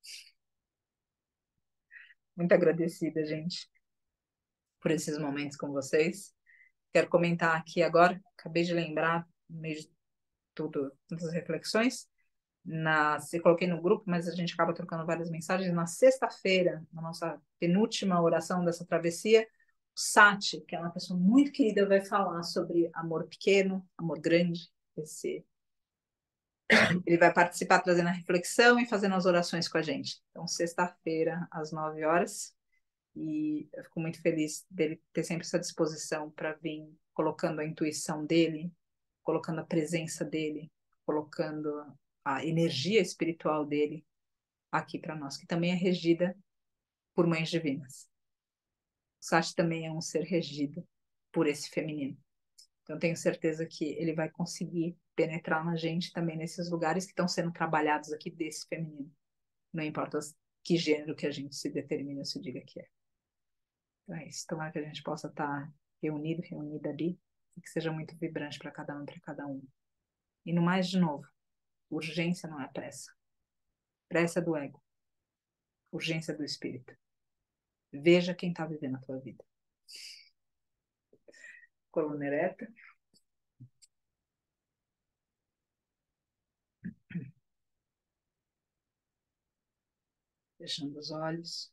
Muito agradecida, gente, por esses momentos com vocês. Quero comentar aqui agora, acabei de lembrar, no meio de todas as reflexões, eu coloquei no grupo, mas a gente acaba trocando várias mensagens. Na sexta-feira, na nossa penúltima oração dessa travessia, o Sati, que é uma pessoa muito querida, vai falar sobre amor pequeno, amor grande. Ele vai participar trazendo a reflexão e fazendo as orações com a gente. Então, sexta-feira, às 9 horas. E eu fico muito feliz dele ter sempre essa disposição para vir colocando a intuição dele, colocando a presença dele, colocando a energia espiritual dele aqui para nós, que também é regida por mães divinas. O Sati também é um ser regido por esse feminino. Então, tenho certeza que ele vai conseguir penetrar na gente também nesses lugares que estão sendo trabalhados aqui desse feminino. Não importa que gênero que a gente se determina, se diga que é. Então é isso. Tomara que a gente possa estar reunido, reunida ali, e que seja muito vibrante para cada um, para cada um. E no mais, de novo, urgência não é pressa. Pressa é do ego. Urgência é do espírito. Veja quem está vivendo a tua vida. Coluna ereta. Fechando os olhos.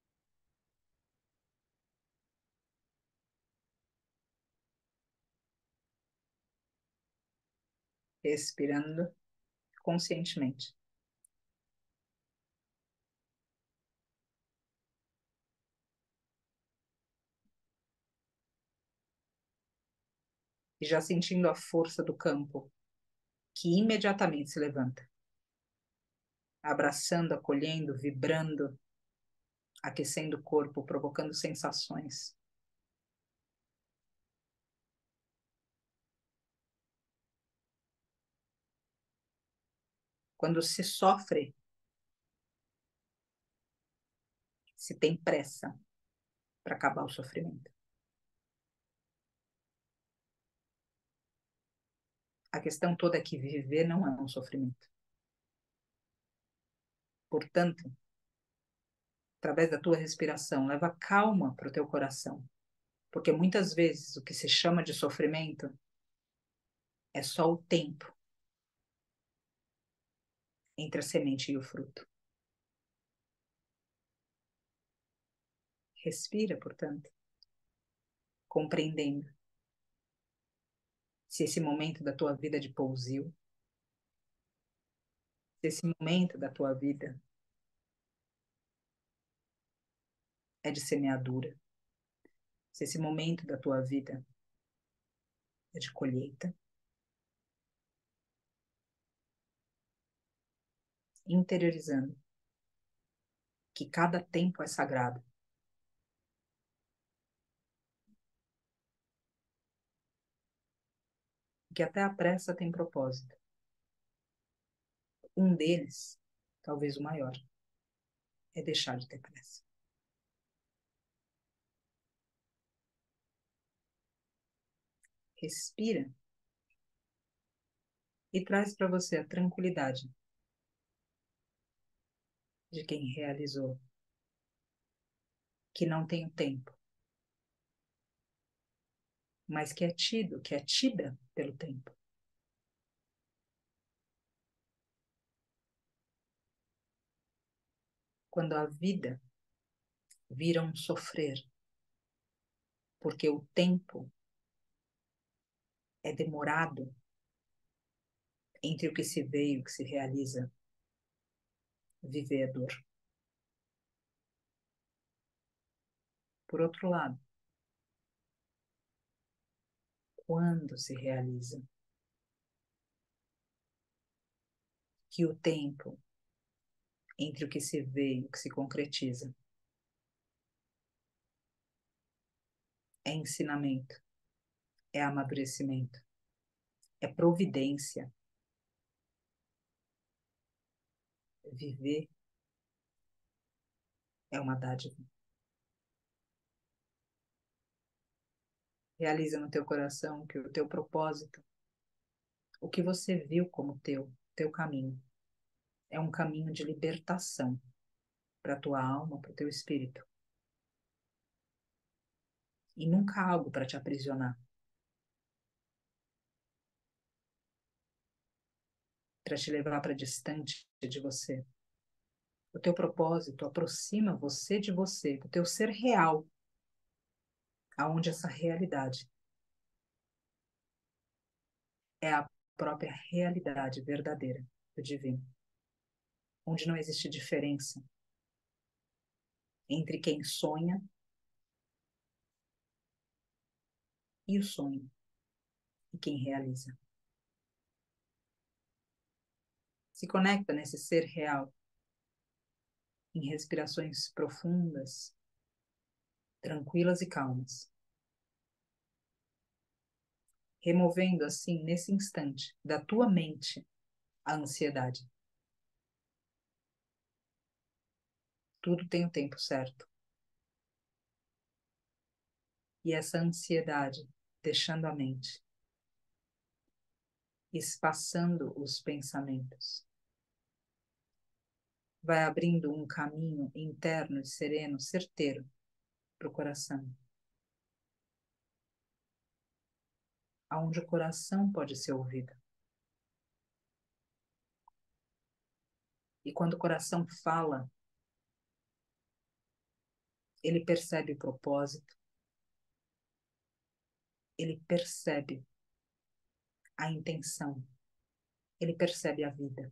Respirando conscientemente. E já sentindo a força do campo, que imediatamente se levanta. Abraçando, acolhendo, vibrando, aquecendo o corpo, provocando sensações. Quando se sofre, se tem pressa para acabar o sofrimento. A questão toda é que viver não é um sofrimento. Portanto, através da tua respiração, leva calma para o teu coração. Porque muitas vezes o que se chama de sofrimento é só o tempo entre a semente e o fruto. Respira, portanto, compreendendo se esse momento da tua vida é de pousio, se esse momento da tua vida é de semeadura, se esse momento da tua vida é de colheita, interiorizando que cada tempo é sagrado, que até a pressa tem propósito. Um deles, talvez o maior, é deixar de ter pressa. Respira e traz para você a tranquilidade de quem realizou, que não tem o tempo, mas que é tido, que é tida pelo tempo. Quando a vida vira um sofrer, porque o tempo é demorado entre o que se vê e o que se realiza, viver é dor. Por outro lado, quando se realiza, que o tempo entre o que se vê e o que se concretiza é ensinamento, é amadurecimento, é providência. Viver é uma dádiva. Realiza no teu coração que o teu propósito, o que você viu como teu caminho, é um caminho de libertação para a tua alma, para o teu espírito. E nunca algo para te aprisionar, para te levar para distante de você. O teu propósito aproxima você de você, do teu ser real, aonde essa realidade é a própria realidade verdadeira do divino, onde não existe diferença entre quem sonha e o sonho, e quem realiza. Se conecta nesse ser real, em respirações profundas, tranquilas e calmas, removendo assim, nesse instante, da tua mente, a ansiedade. Tudo tem o tempo certo. E essa ansiedade, deixando a mente, espaçando os pensamentos, vai abrindo um caminho interno e sereno, certeiro, para o coração, aonde o coração pode ser ouvido. E quando o coração fala, ele percebe o propósito, ele percebe a intenção, ele percebe a vida.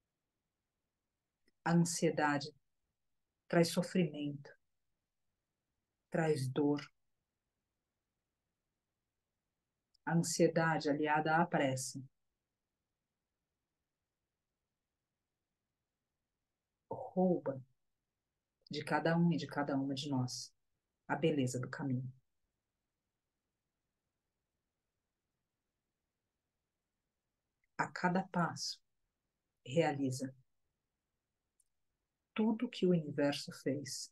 A ansiedade traz sofrimento, traz dor. A ansiedade aliada à pressa rouba de cada um e de cada uma de nós a beleza do caminho. A cada passo, realiza tudo que o universo fez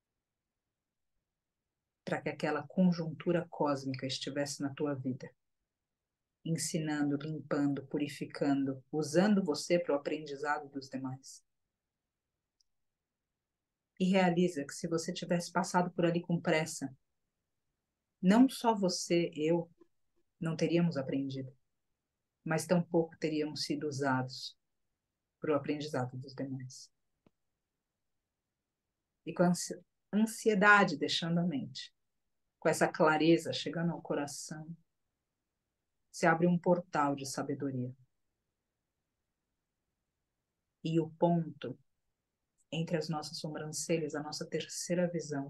para que aquela conjuntura cósmica estivesse na tua vida, ensinando, limpando, purificando, usando você para o aprendizado dos demais. E realiza que se você tivesse passado por ali com pressa, não só você, eu, não teríamos aprendido, mas tampouco teríamos sido usados para o aprendizado dos demais. E com a ansiedade deixando a mente, com essa clareza chegando ao coração, se abre um portal de sabedoria. E o ponto entre as nossas sobrancelhas, a nossa terceira visão,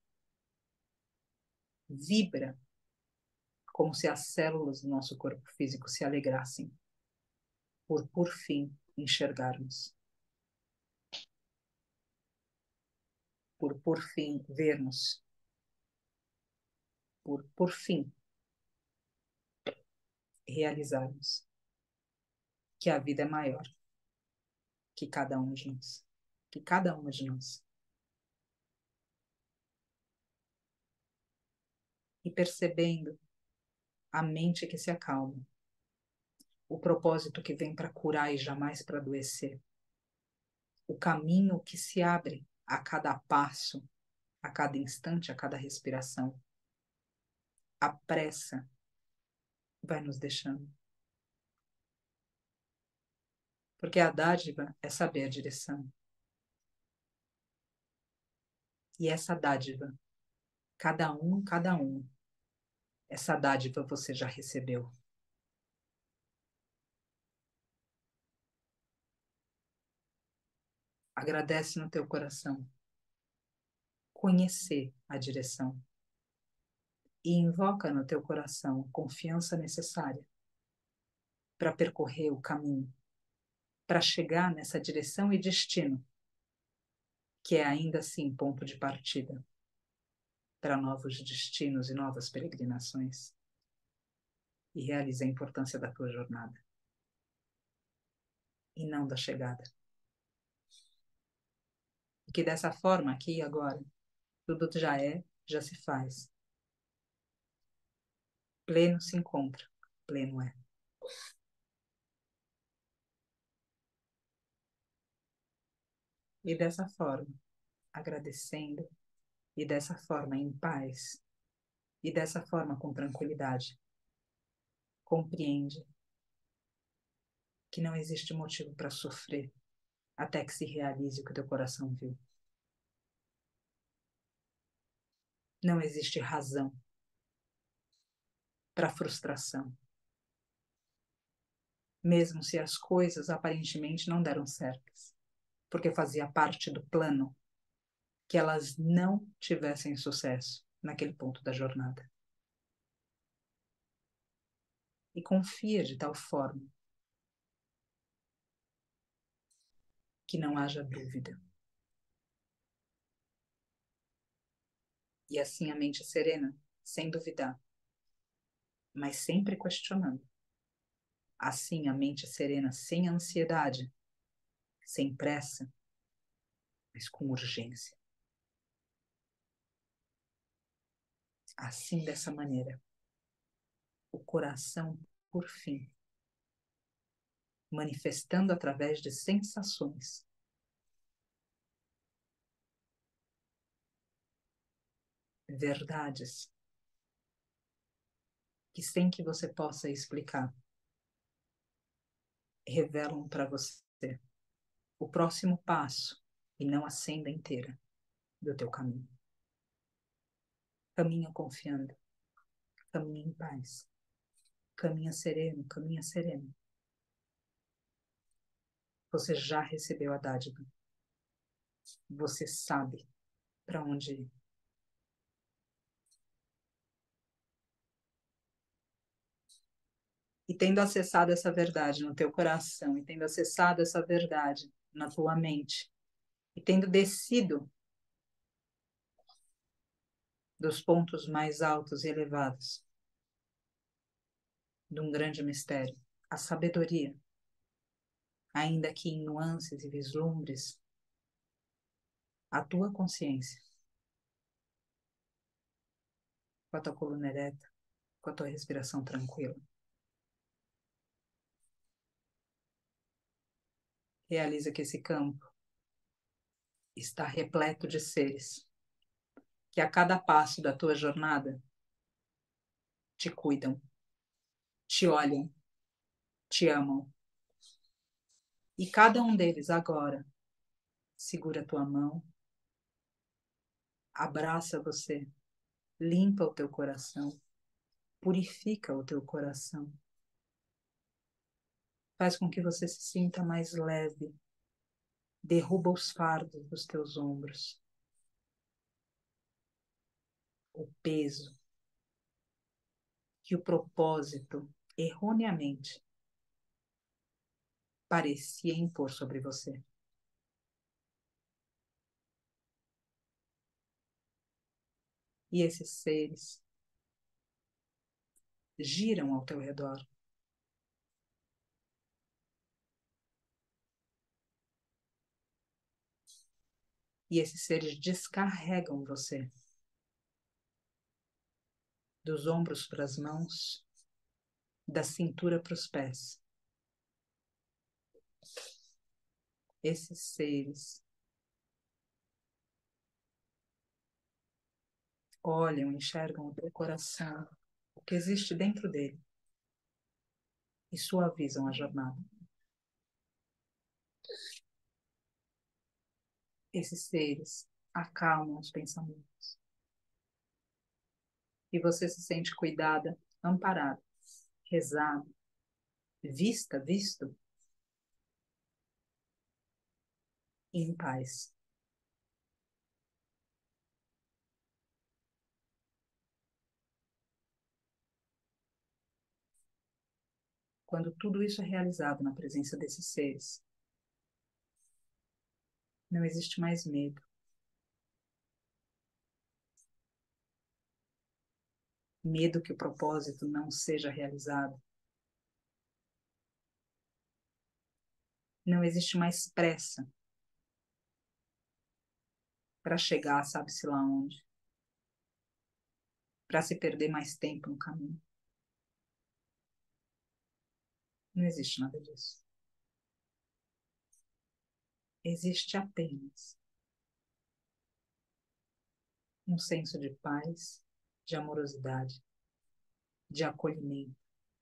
vibra como se as células do nosso corpo físico se alegrassem por fim, enxergarmos. Por fim, vermos. Por fim, realizarmos que a vida é maior que cada um de nós. Que cada uma de nós. E percebendo a mente que se acalma, o propósito que vem para curar e jamais para adoecer, o caminho que se abre a cada passo, a cada instante, a cada respiração, a pressa vai nos deixando. Porque a dádiva é saber a direção. E essa dádiva, cada um, essa dádiva você já recebeu. Agradece no teu coração. Conhecer a direção. E invoca no teu coração a confiança necessária para percorrer o caminho, para chegar nessa direção e destino, que é ainda assim ponto de partida para novos destinos e novas peregrinações. E realize a importância da tua jornada e não da chegada. E que dessa forma, aqui e agora, tudo já é, já se faz. Pleno se encontra, pleno é. E dessa forma, agradecendo, e dessa forma em paz, e dessa forma com tranquilidade, compreende que não existe motivo para sofrer até que se realize o que teu coração viu. Não existe razão para frustração, mesmo se as coisas aparentemente não deram certas, porque fazia parte do plano que elas não tivessem sucesso naquele ponto da jornada. E confia de tal forma que não haja dúvida. E assim a mente serena, sem duvidar, mas sempre questionando. Assim a mente serena, sem ansiedade, sem pressa, mas com urgência. Assim, dessa maneira, o coração, por fim, manifestando através de sensações, verdades, que sem que você possa explicar, revelam para você o próximo passo e não a senda inteira do teu caminho. Caminha confiando, caminha em paz, caminha sereno, caminha sereno. Você já recebeu a dádiva. Você sabe para onde ir. E tendo acessado essa verdade no teu coração, e tendo acessado essa verdade na tua mente, e tendo descido dos pontos mais altos e elevados de um grande mistério, a sabedoria, ainda que em nuances e vislumbres, a tua consciência, com a tua coluna ereta, com a tua respiração tranquila, realiza que esse campo está repleto de seres que a cada passo da tua jornada te cuidam, te olham, te amam. E cada um deles agora segura a tua mão, abraça você, limpa o teu coração, purifica o teu coração, faz com que você se sinta mais leve, derruba os fardos dos teus ombros, o peso que o propósito, erroneamente, parecia impor sobre você. E esses seres giram ao teu redor. E esses seres descarregam você dos ombros para as mãos, da cintura para os pés. Esses seres olham, enxergam o teu coração, o que existe dentro dele, e suavizam a jornada. Esses seres acalmam os pensamentos. E você se sente cuidada, amparada, rezada, vista, visto, e em paz. Quando tudo isso é realizado na presença desses seres, não existe mais medo. Medo que o propósito não seja realizado. Não existe mais pressa para chegar, sabe-se lá onde, para se perder mais tempo no caminho. Não existe nada disso. Existe apenas um senso de paz, de amorosidade, de acolhimento.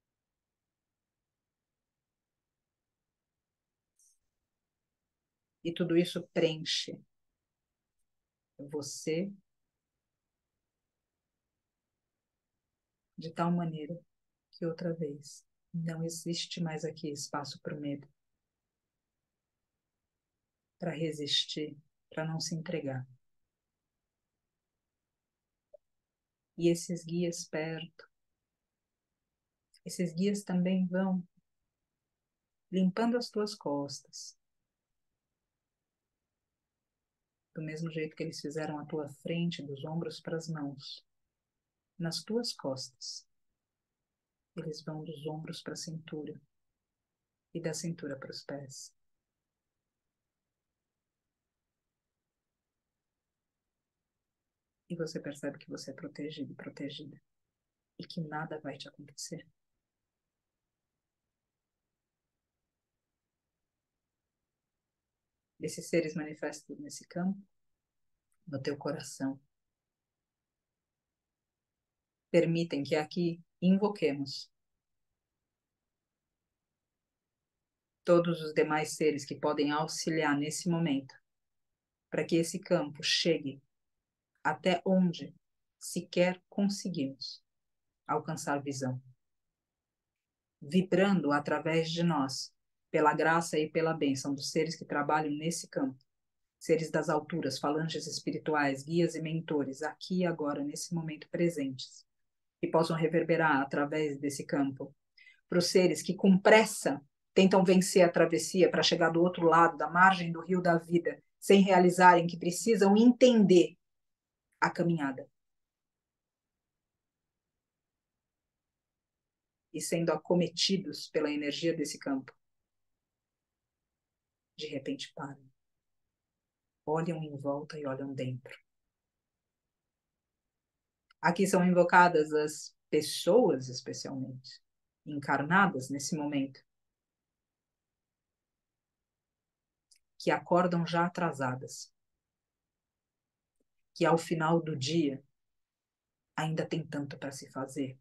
E tudo isso preenche você de tal maneira que outra vez não existe mais aqui espaço para o medo, para resistir, para não se entregar. E esses guias perto, esses guias também vão limpando as tuas costas, do mesmo jeito que eles fizeram à tua frente, dos ombros para as mãos, nas tuas costas. Eles vão dos ombros para a cintura e da cintura para os pés. E você percebe que você é protegido e protegida e que nada vai te acontecer. Esses seres manifestos nesse campo, no teu coração, permitem que aqui invoquemos todos os demais seres que podem auxiliar nesse momento, para que esse campo chegue até onde sequer conseguimos alcançar visão, vibrando através de nós, pela graça e pela bênção dos seres que trabalham nesse campo, seres das alturas, falanges espirituais, guias e mentores, aqui e agora, nesse momento presentes, que possam reverberar através desse campo, para os seres que com pressa tentam vencer a travessia para chegar do outro lado, da margem do rio da vida, sem realizarem que precisam entender a caminhada. E sendo acometidos pela energia desse campo, de repente param, olham em volta e olham dentro. Aqui são invocadas as pessoas, especialmente, encarnadas nesse momento, que acordam já atrasadas, que ao final do dia ainda tem tanto para se fazer.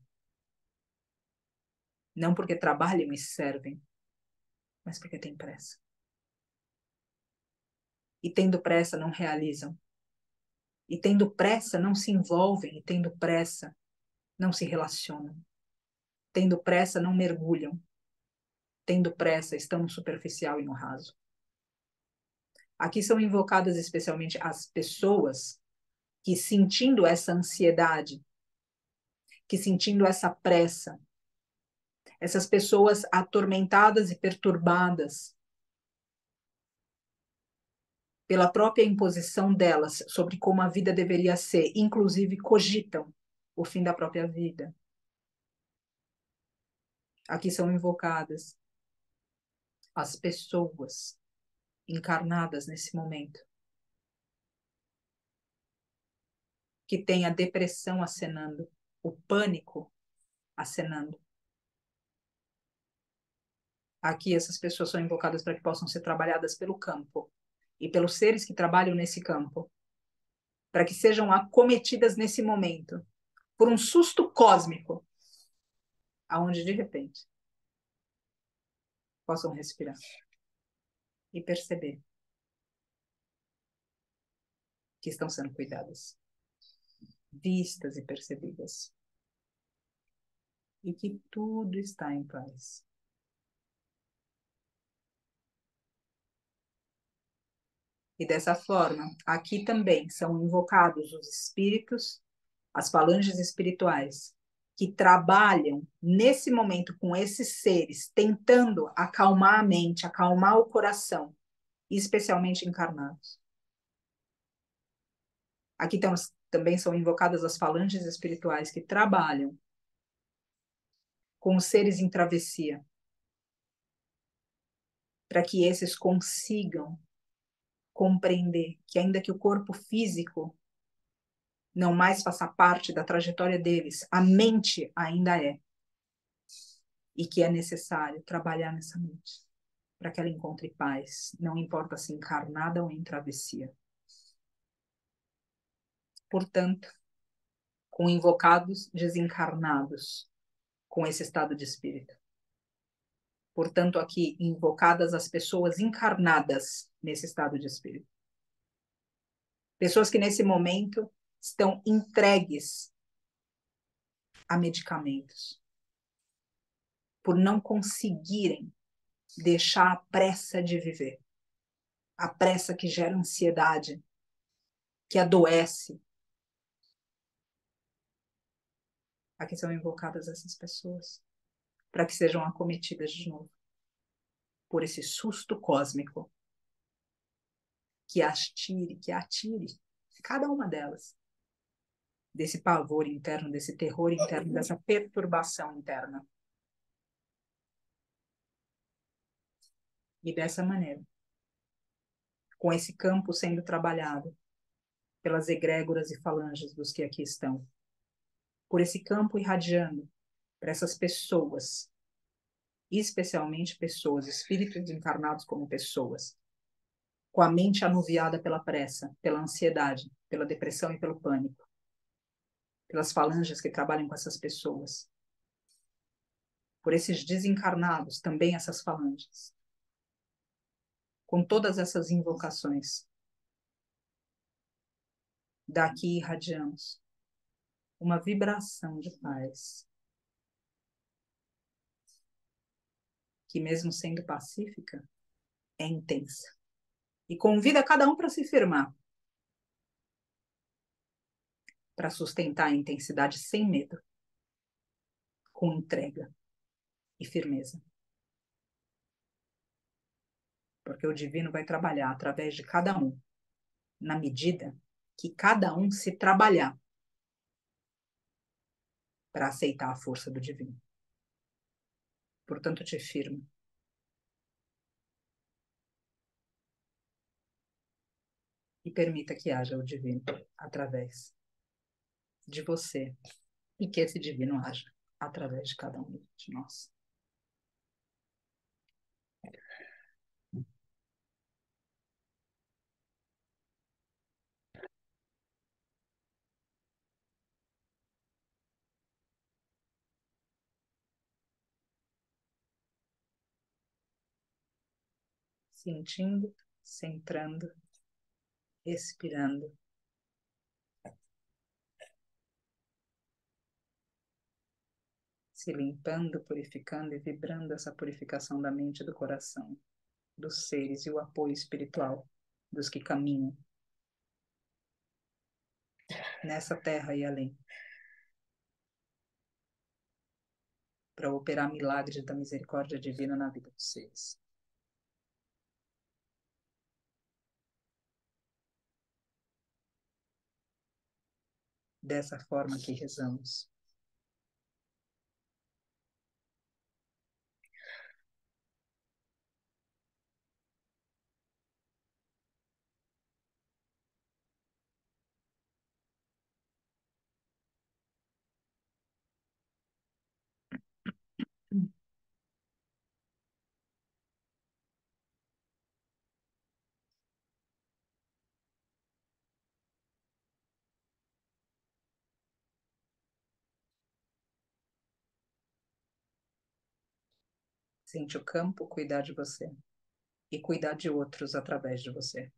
Não porque trabalham e servem, mas porque têm pressa. E tendo pressa não realizam. E tendo pressa não se envolvem. E tendo pressa não se relacionam. Tendo pressa não mergulham. Tendo pressa estão no superficial e no raso. Aqui são invocadas especialmente as pessoas que, sentindo essa ansiedade, que sentindo essa pressa, essas pessoas atormentadas e perturbadas pela própria imposição delas sobre como a vida deveria ser, inclusive cogitam o fim da própria vida. Aqui são invocadas as pessoas encarnadas nesse momento, que têm a depressão acenando, o pânico acenando. Aqui essas pessoas são invocadas para que possam ser trabalhadas pelo campo e pelos seres que trabalham nesse campo, para que sejam acometidas nesse momento por um susto cósmico, aonde de repente possam respirar e perceber que estão sendo cuidadas, vistas e percebidas, e que tudo está em paz. E dessa forma, aqui também são invocados os espíritos, as falanges espirituais, que trabalham nesse momento com esses seres, tentando acalmar a mente, acalmar o coração, especialmente encarnados. Aqui também são invocadas as falanges espirituais que trabalham com os seres em travessia, para que esses consigam compreender que, ainda que o corpo físico não mais faça parte da trajetória deles, a mente ainda é. e que é necessário trabalhar nessa mente para que ela encontre paz, não importa se encarnada ou em travessia. Portanto, com invocados desencarnados, com esse estado de espírito. Portanto, aqui invocadas as pessoas encarnadas nesse estado de espírito. Pessoas que nesse momento estão entregues a medicamentos, por não conseguirem deixar a pressa de viver, a pressa que gera ansiedade, que adoece. Aqui são invocadas essas pessoas, para que sejam acometidas de novo por esse susto cósmico que atire cada uma delas desse pavor interno, desse terror interno, dessa perturbação interna. E dessa maneira, com esse campo sendo trabalhado pelas egrégoras e falanges dos que aqui estão, por esse campo irradiando para essas pessoas, especialmente pessoas, espíritos encarnados como pessoas, com a mente anuviada pela pressa, pela ansiedade, pela depressão e pelo pânico, pelas falanges que trabalham com essas pessoas, por esses desencarnados, também essas falanges, com todas essas invocações. Daqui irradiamos uma vibração de paz, que mesmo sendo pacífica, é intensa. E convida cada um para se firmar, para sustentar a intensidade sem medo, com entrega e firmeza. Porque o divino vai trabalhar através de cada um, na medida que cada um se trabalhar para aceitar a força do divino. Portanto, te firmo. E permita que haja o divino através de você e que esse divino haja através de cada um de nós. Sentindo, centrando, expirando. Se limpando, purificando e vibrando essa purificação da mente e do coração, dos seres e o apoio espiritual dos que caminham nessa terra e além, para operar milagres da misericórdia divina na vida dos seres. Dessa forma que rezamos. Sente o campo cuidar de você e cuidar de outros através de você.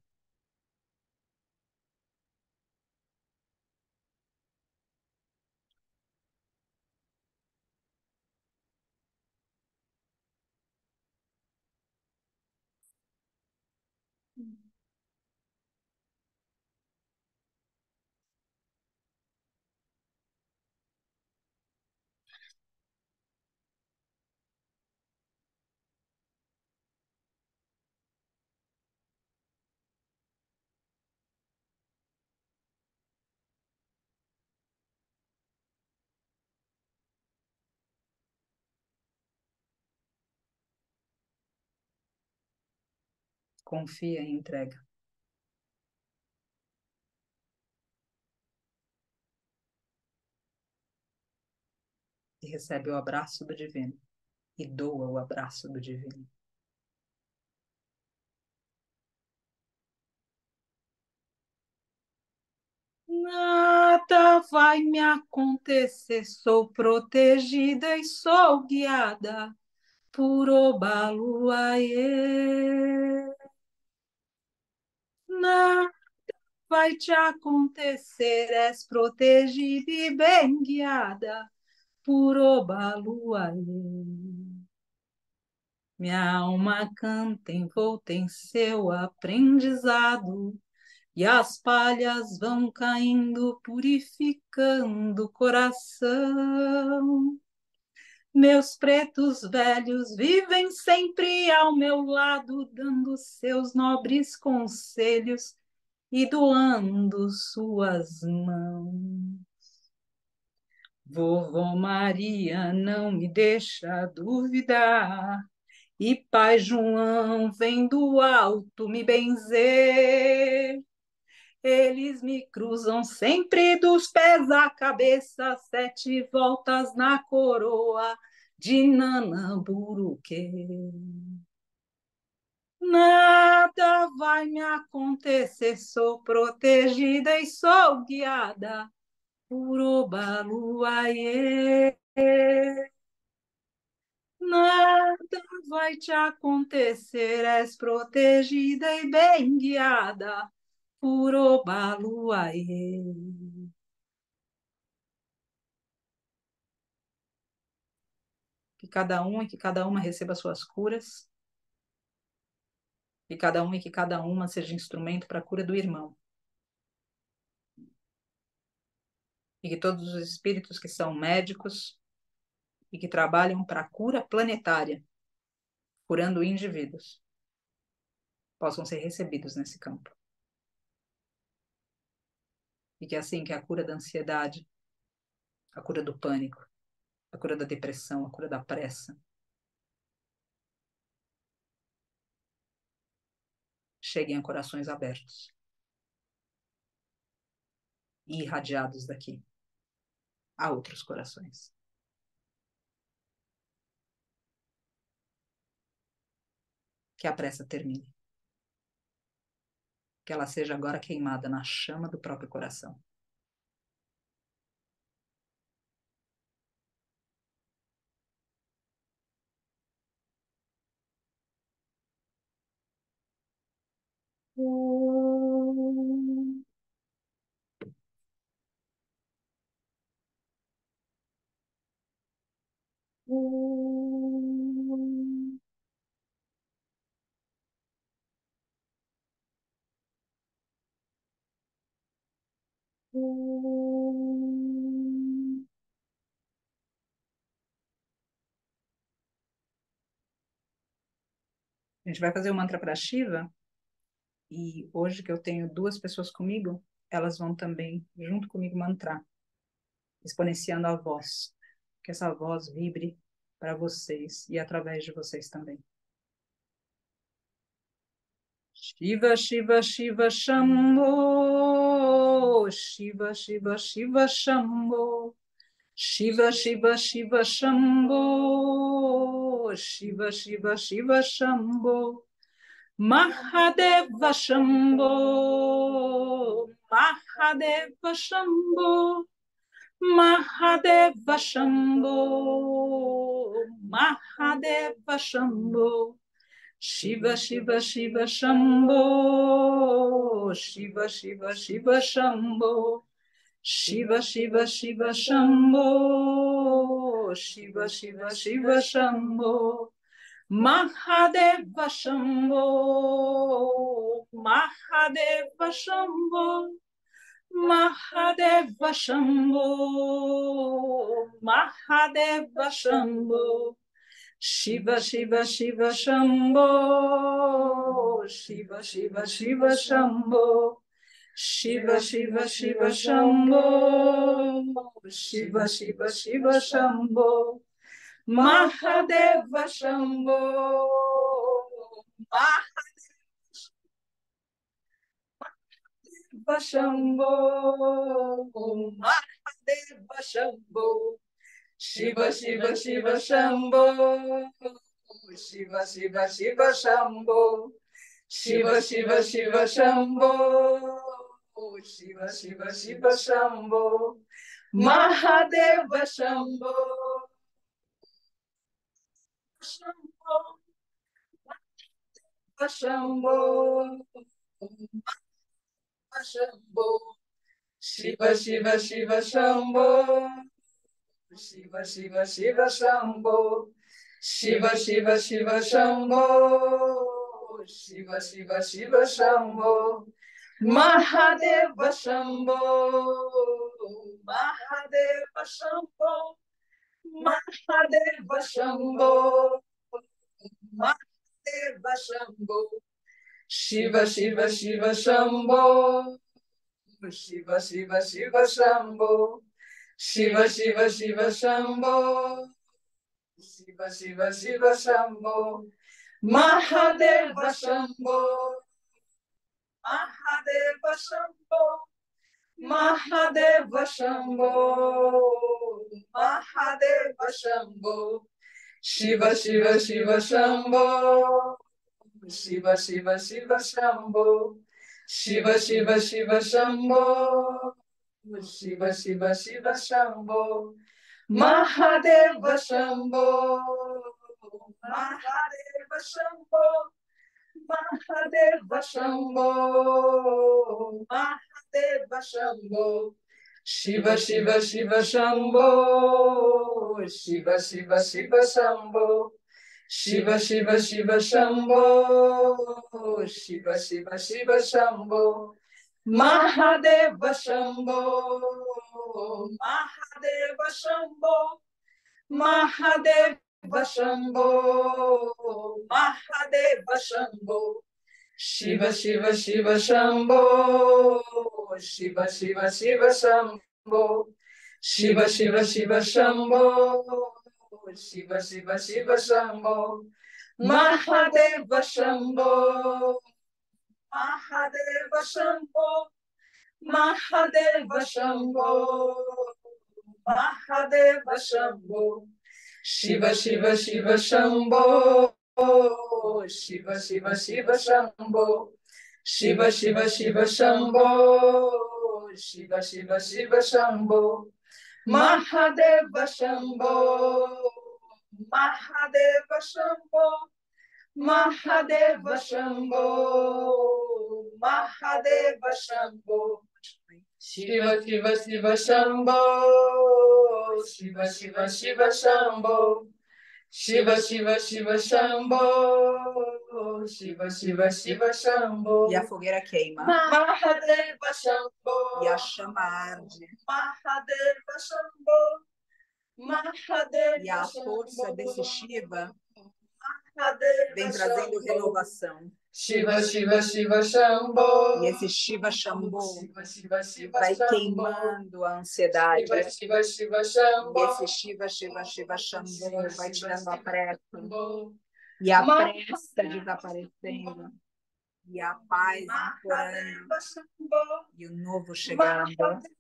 Confia e entrega. E recebe o abraço do divino e doa o abraço do divino. Nada vai me acontecer, sou protegida e sou guiada por Obaluayê. Nada vai te acontecer, és protegida e bem guiada por Obaluayê. Minha alma canta envolta em seu aprendizado, e as palhas vão caindo, purificando o coração. Meus pretos velhos vivem sempre ao meu lado, dando seus nobres conselhos e doando suas mãos. Vovó Maria não me deixa duvidar, e Pai João vem do alto me benzer. Eles me cruzam sempre dos pés à cabeça, 7 voltas na coroa de Nanamburuque. Nada vai me acontecer, sou protegida e sou guiada por Obaluayê. Nada vai te acontecer, és protegida e bem guiada por Obaluayê. Que cada um e que cada uma receba suas curas, e cada um e que cada uma seja instrumento para a cura do irmão. E que todos os espíritos que são médicos e que trabalham para a cura planetária, curando indivíduos, possam ser recebidos nesse campo. E que assim que a cura da ansiedade, a cura do pânico, a cura da depressão, a cura da pressa, cheguem a corações abertos e irradiados daqui a outros corações. Que a pressa termine. Que ela seja agora queimada na chama do próprio coração. A gente vai fazer o mantra para Shiva, e hoje que eu tenho 2 pessoas comigo, elas vão também, junto comigo, mantrar, exponenciando a voz. Que essa voz vibre para vocês e através de vocês também. Shiva, Shiva, Shiva, Shambho. Shiva, Shiva, Shiva, Shambho. Shiva, Shiva, Shiva, Shambho. Shiva, Shiva, Shiva, Shambho. Mahadeva Shambho. Mahadeva Shambho. Mahadeva Shambho. Mahadeva Shambho. Shiva, Shiva, Shiva, Shambho. Shiva, Shiva, Shiva, Shambho. Shiva, Shiva, Shiva, Shambho. Shiva, Shiva, Shiva, Shambho. Mahadeva Shambho. Mahadeva Shambho. Mahadeva Shambho. Mahadeva Shambho. Shiva, Shiva, Shiva, Shambho. Shiva, Shiva, Shiva, Shambho. Shiva, Shiva, Shiva, Shambho. Shiva, Shiva, Shiva, Shambho. Mahadeva Shambho. Mahadeva Shambho. Mahadeva Shambho. Shiva, Shiva, Shiva, Shambho. Shiva, Shiva, Shiva, Shambho. Shiva, Shiva, Shiva, Shambho. Shiva, Shiva, Shiva, Shambho. Mahadeva Shambho. Shambho. Shambho. Shambho. Shiva, Shiva, Shiva, Shambho. Shiva, Shiva, Shiva, Shambho. Shiva, Shiva, Shiva, Shambho. Shiva, Shiva, Shiva, Shambho. Mahadeva Shambho. Mahadeva Shambho. Mahadeva Shambho. Mahadeva Shambho. Shiva, Shiva, Shiva, Shambho. Shiva, Shiva, Shiva, Shambho. Shiva, Shiva, Shiva, Shambho. Shiva, Shiva, Shiva, Shambho. Mahadeva Shambho. Mahadeva Shambho. Mahadeva Shambho. Mahadeva Shambho. Shiva, Shiva, Shiva, Shambho. Shiva, Shiva, Shiva, Shambho. Shiva, Shiva, Shiva, Shambho. Shiva, Shiva, Shiva, Shambho. Mahadeva Shambho. Mahadeva Shambho. Mahadeva Shambho. Mahadeva Shambho. Shiva, Shiva, Shiva, Shambho. Shiva, Shiva, Shiva, Shambho. Shiva, Shiva, Shiva, Shambho. Shiva, Shiva, Shiva, Shambho. Mahadeva Shambho. Mahadeva Shambho. Mahadeva Shambho. Mahadeva Shambho. Shiva, Shiva, Shiva, Shambho. Shiva, Shiva, Shiva, Shambho. Shiva, Shiva, Shiva, Shambho. Shiva, Shiva, Shiva, Shambho. Mahadeva Shambho. Mahadeva Shambho. Mahadeva Shambho. Mahadeva Shambho. Shiva, Shiva, Shiva, Shambho. Shiva, Shiva, Shiva, Shambho. Shiva, Shiva, Shiva, Shambho. Shiva, Shiva, Shiva, Shambho. Mahadeva Shambho. Mahadeva Shambho. Mahadeva Shambho. Mahadeva Shambho. Shiva, Shiva, Shiva, Shambho. Shiva, Shiva, Shiva, Shambho. Shiva, Shiva, Shiva, Shambho. Shiva, Shiva, Shiva, Shambho. E a fogueira queima. Mahadeva Shambho. E a chama arde. Mahadeva Shambho. Mahadeva. E a força desse Shiva vem trazendo renovação. Shiva, Shiva, Shiva, Shambho. E esse Shiva Shambho vai queimando a ansiedade. Shiva, Shiva, Shiva, Shambho. E esse Shiva, Shiva, Shiva, Shambho vai tirando a pressa. E a pressa desaparecendo. E a paz ancorando. E o novo chegando.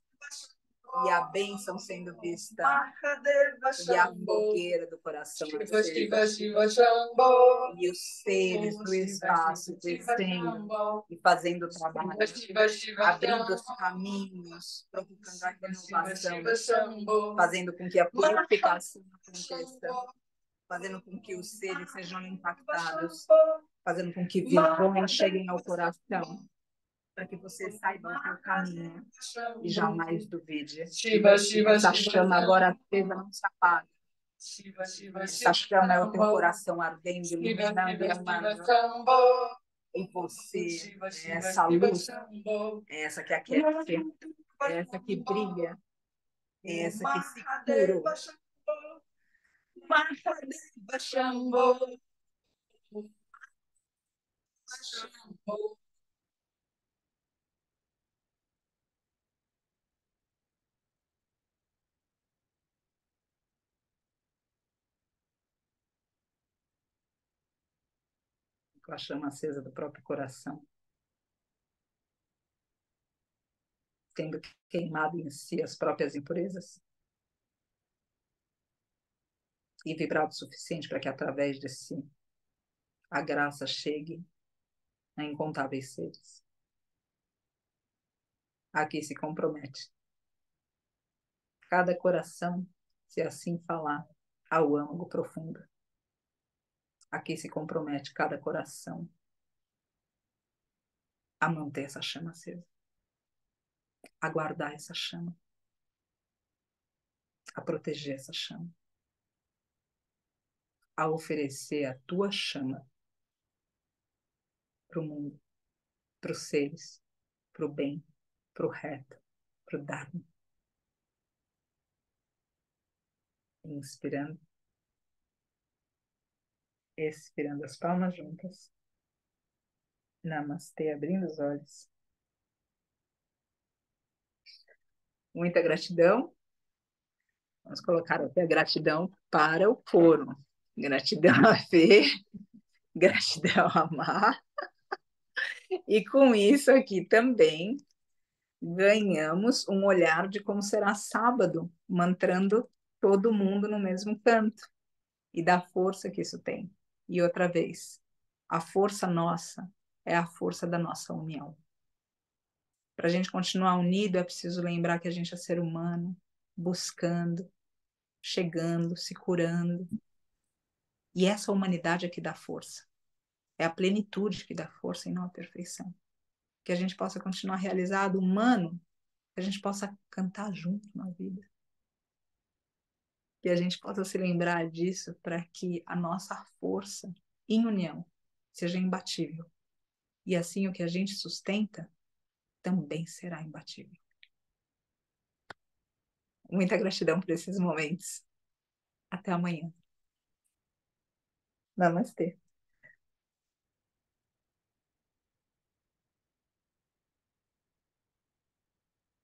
E a bênção sendo vista. E a fogueira do coração. Shiva, Shiva, Shambho. E os seres do espaço descendo e fazendo o trabalho. Abrindo os caminhos, provocando a renovação. Fazendo com que a purificação aconteça. Fazendo com que os seres sejam impactados. Fazendo com que visões cheguem ao coração. Para que você saiba o seu caminho e jamais duvide. Essa chama agora acesa não se apaga. Essa chama é o teu coração ardendo, iluminando e amando. E você é essa luz, é essa que aquece, é essa que brilha, é essa que se curou. Mahadeva Shambho. Com a chama acesa do próprio coração, tendo queimado em si as próprias impurezas. e vibrado o suficiente para que através desse a graça chegue a incontáveis seres. Aqui se compromete cada coração, se assim falar, ao âmago profundo. Aqui se compromete cada coração a manter essa chama acesa, a guardar essa chama, a proteger essa chama, a oferecer a tua chama para o mundo, para os seres, para o bem, para o reto, para o Dharma. Inspirando, expirando as palmas juntas. Namastê, abrindo os olhos. Muita gratidão. Vamos colocar aqui a gratidão para o coro. Gratidão a Fê, gratidão a Mar. E com isso aqui também ganhamos um olhar de como será sábado, mantrando todo mundo no mesmo canto e da força que isso tem. E outra vez, a força nossa é a força da nossa união. Para a gente continuar unido, é preciso lembrar que a gente é ser humano, buscando, chegando, se curando. E essa humanidade é que dá força. É a plenitude que dá força e não a perfeição. Que a gente possa continuar realizado, humano, que a gente possa cantar junto na vida. Que a gente possa se lembrar disso para que a nossa força em união seja imbatível. E assim o que a gente sustenta também será imbatível. Muita gratidão por esses momentos. Até amanhã. Namastê.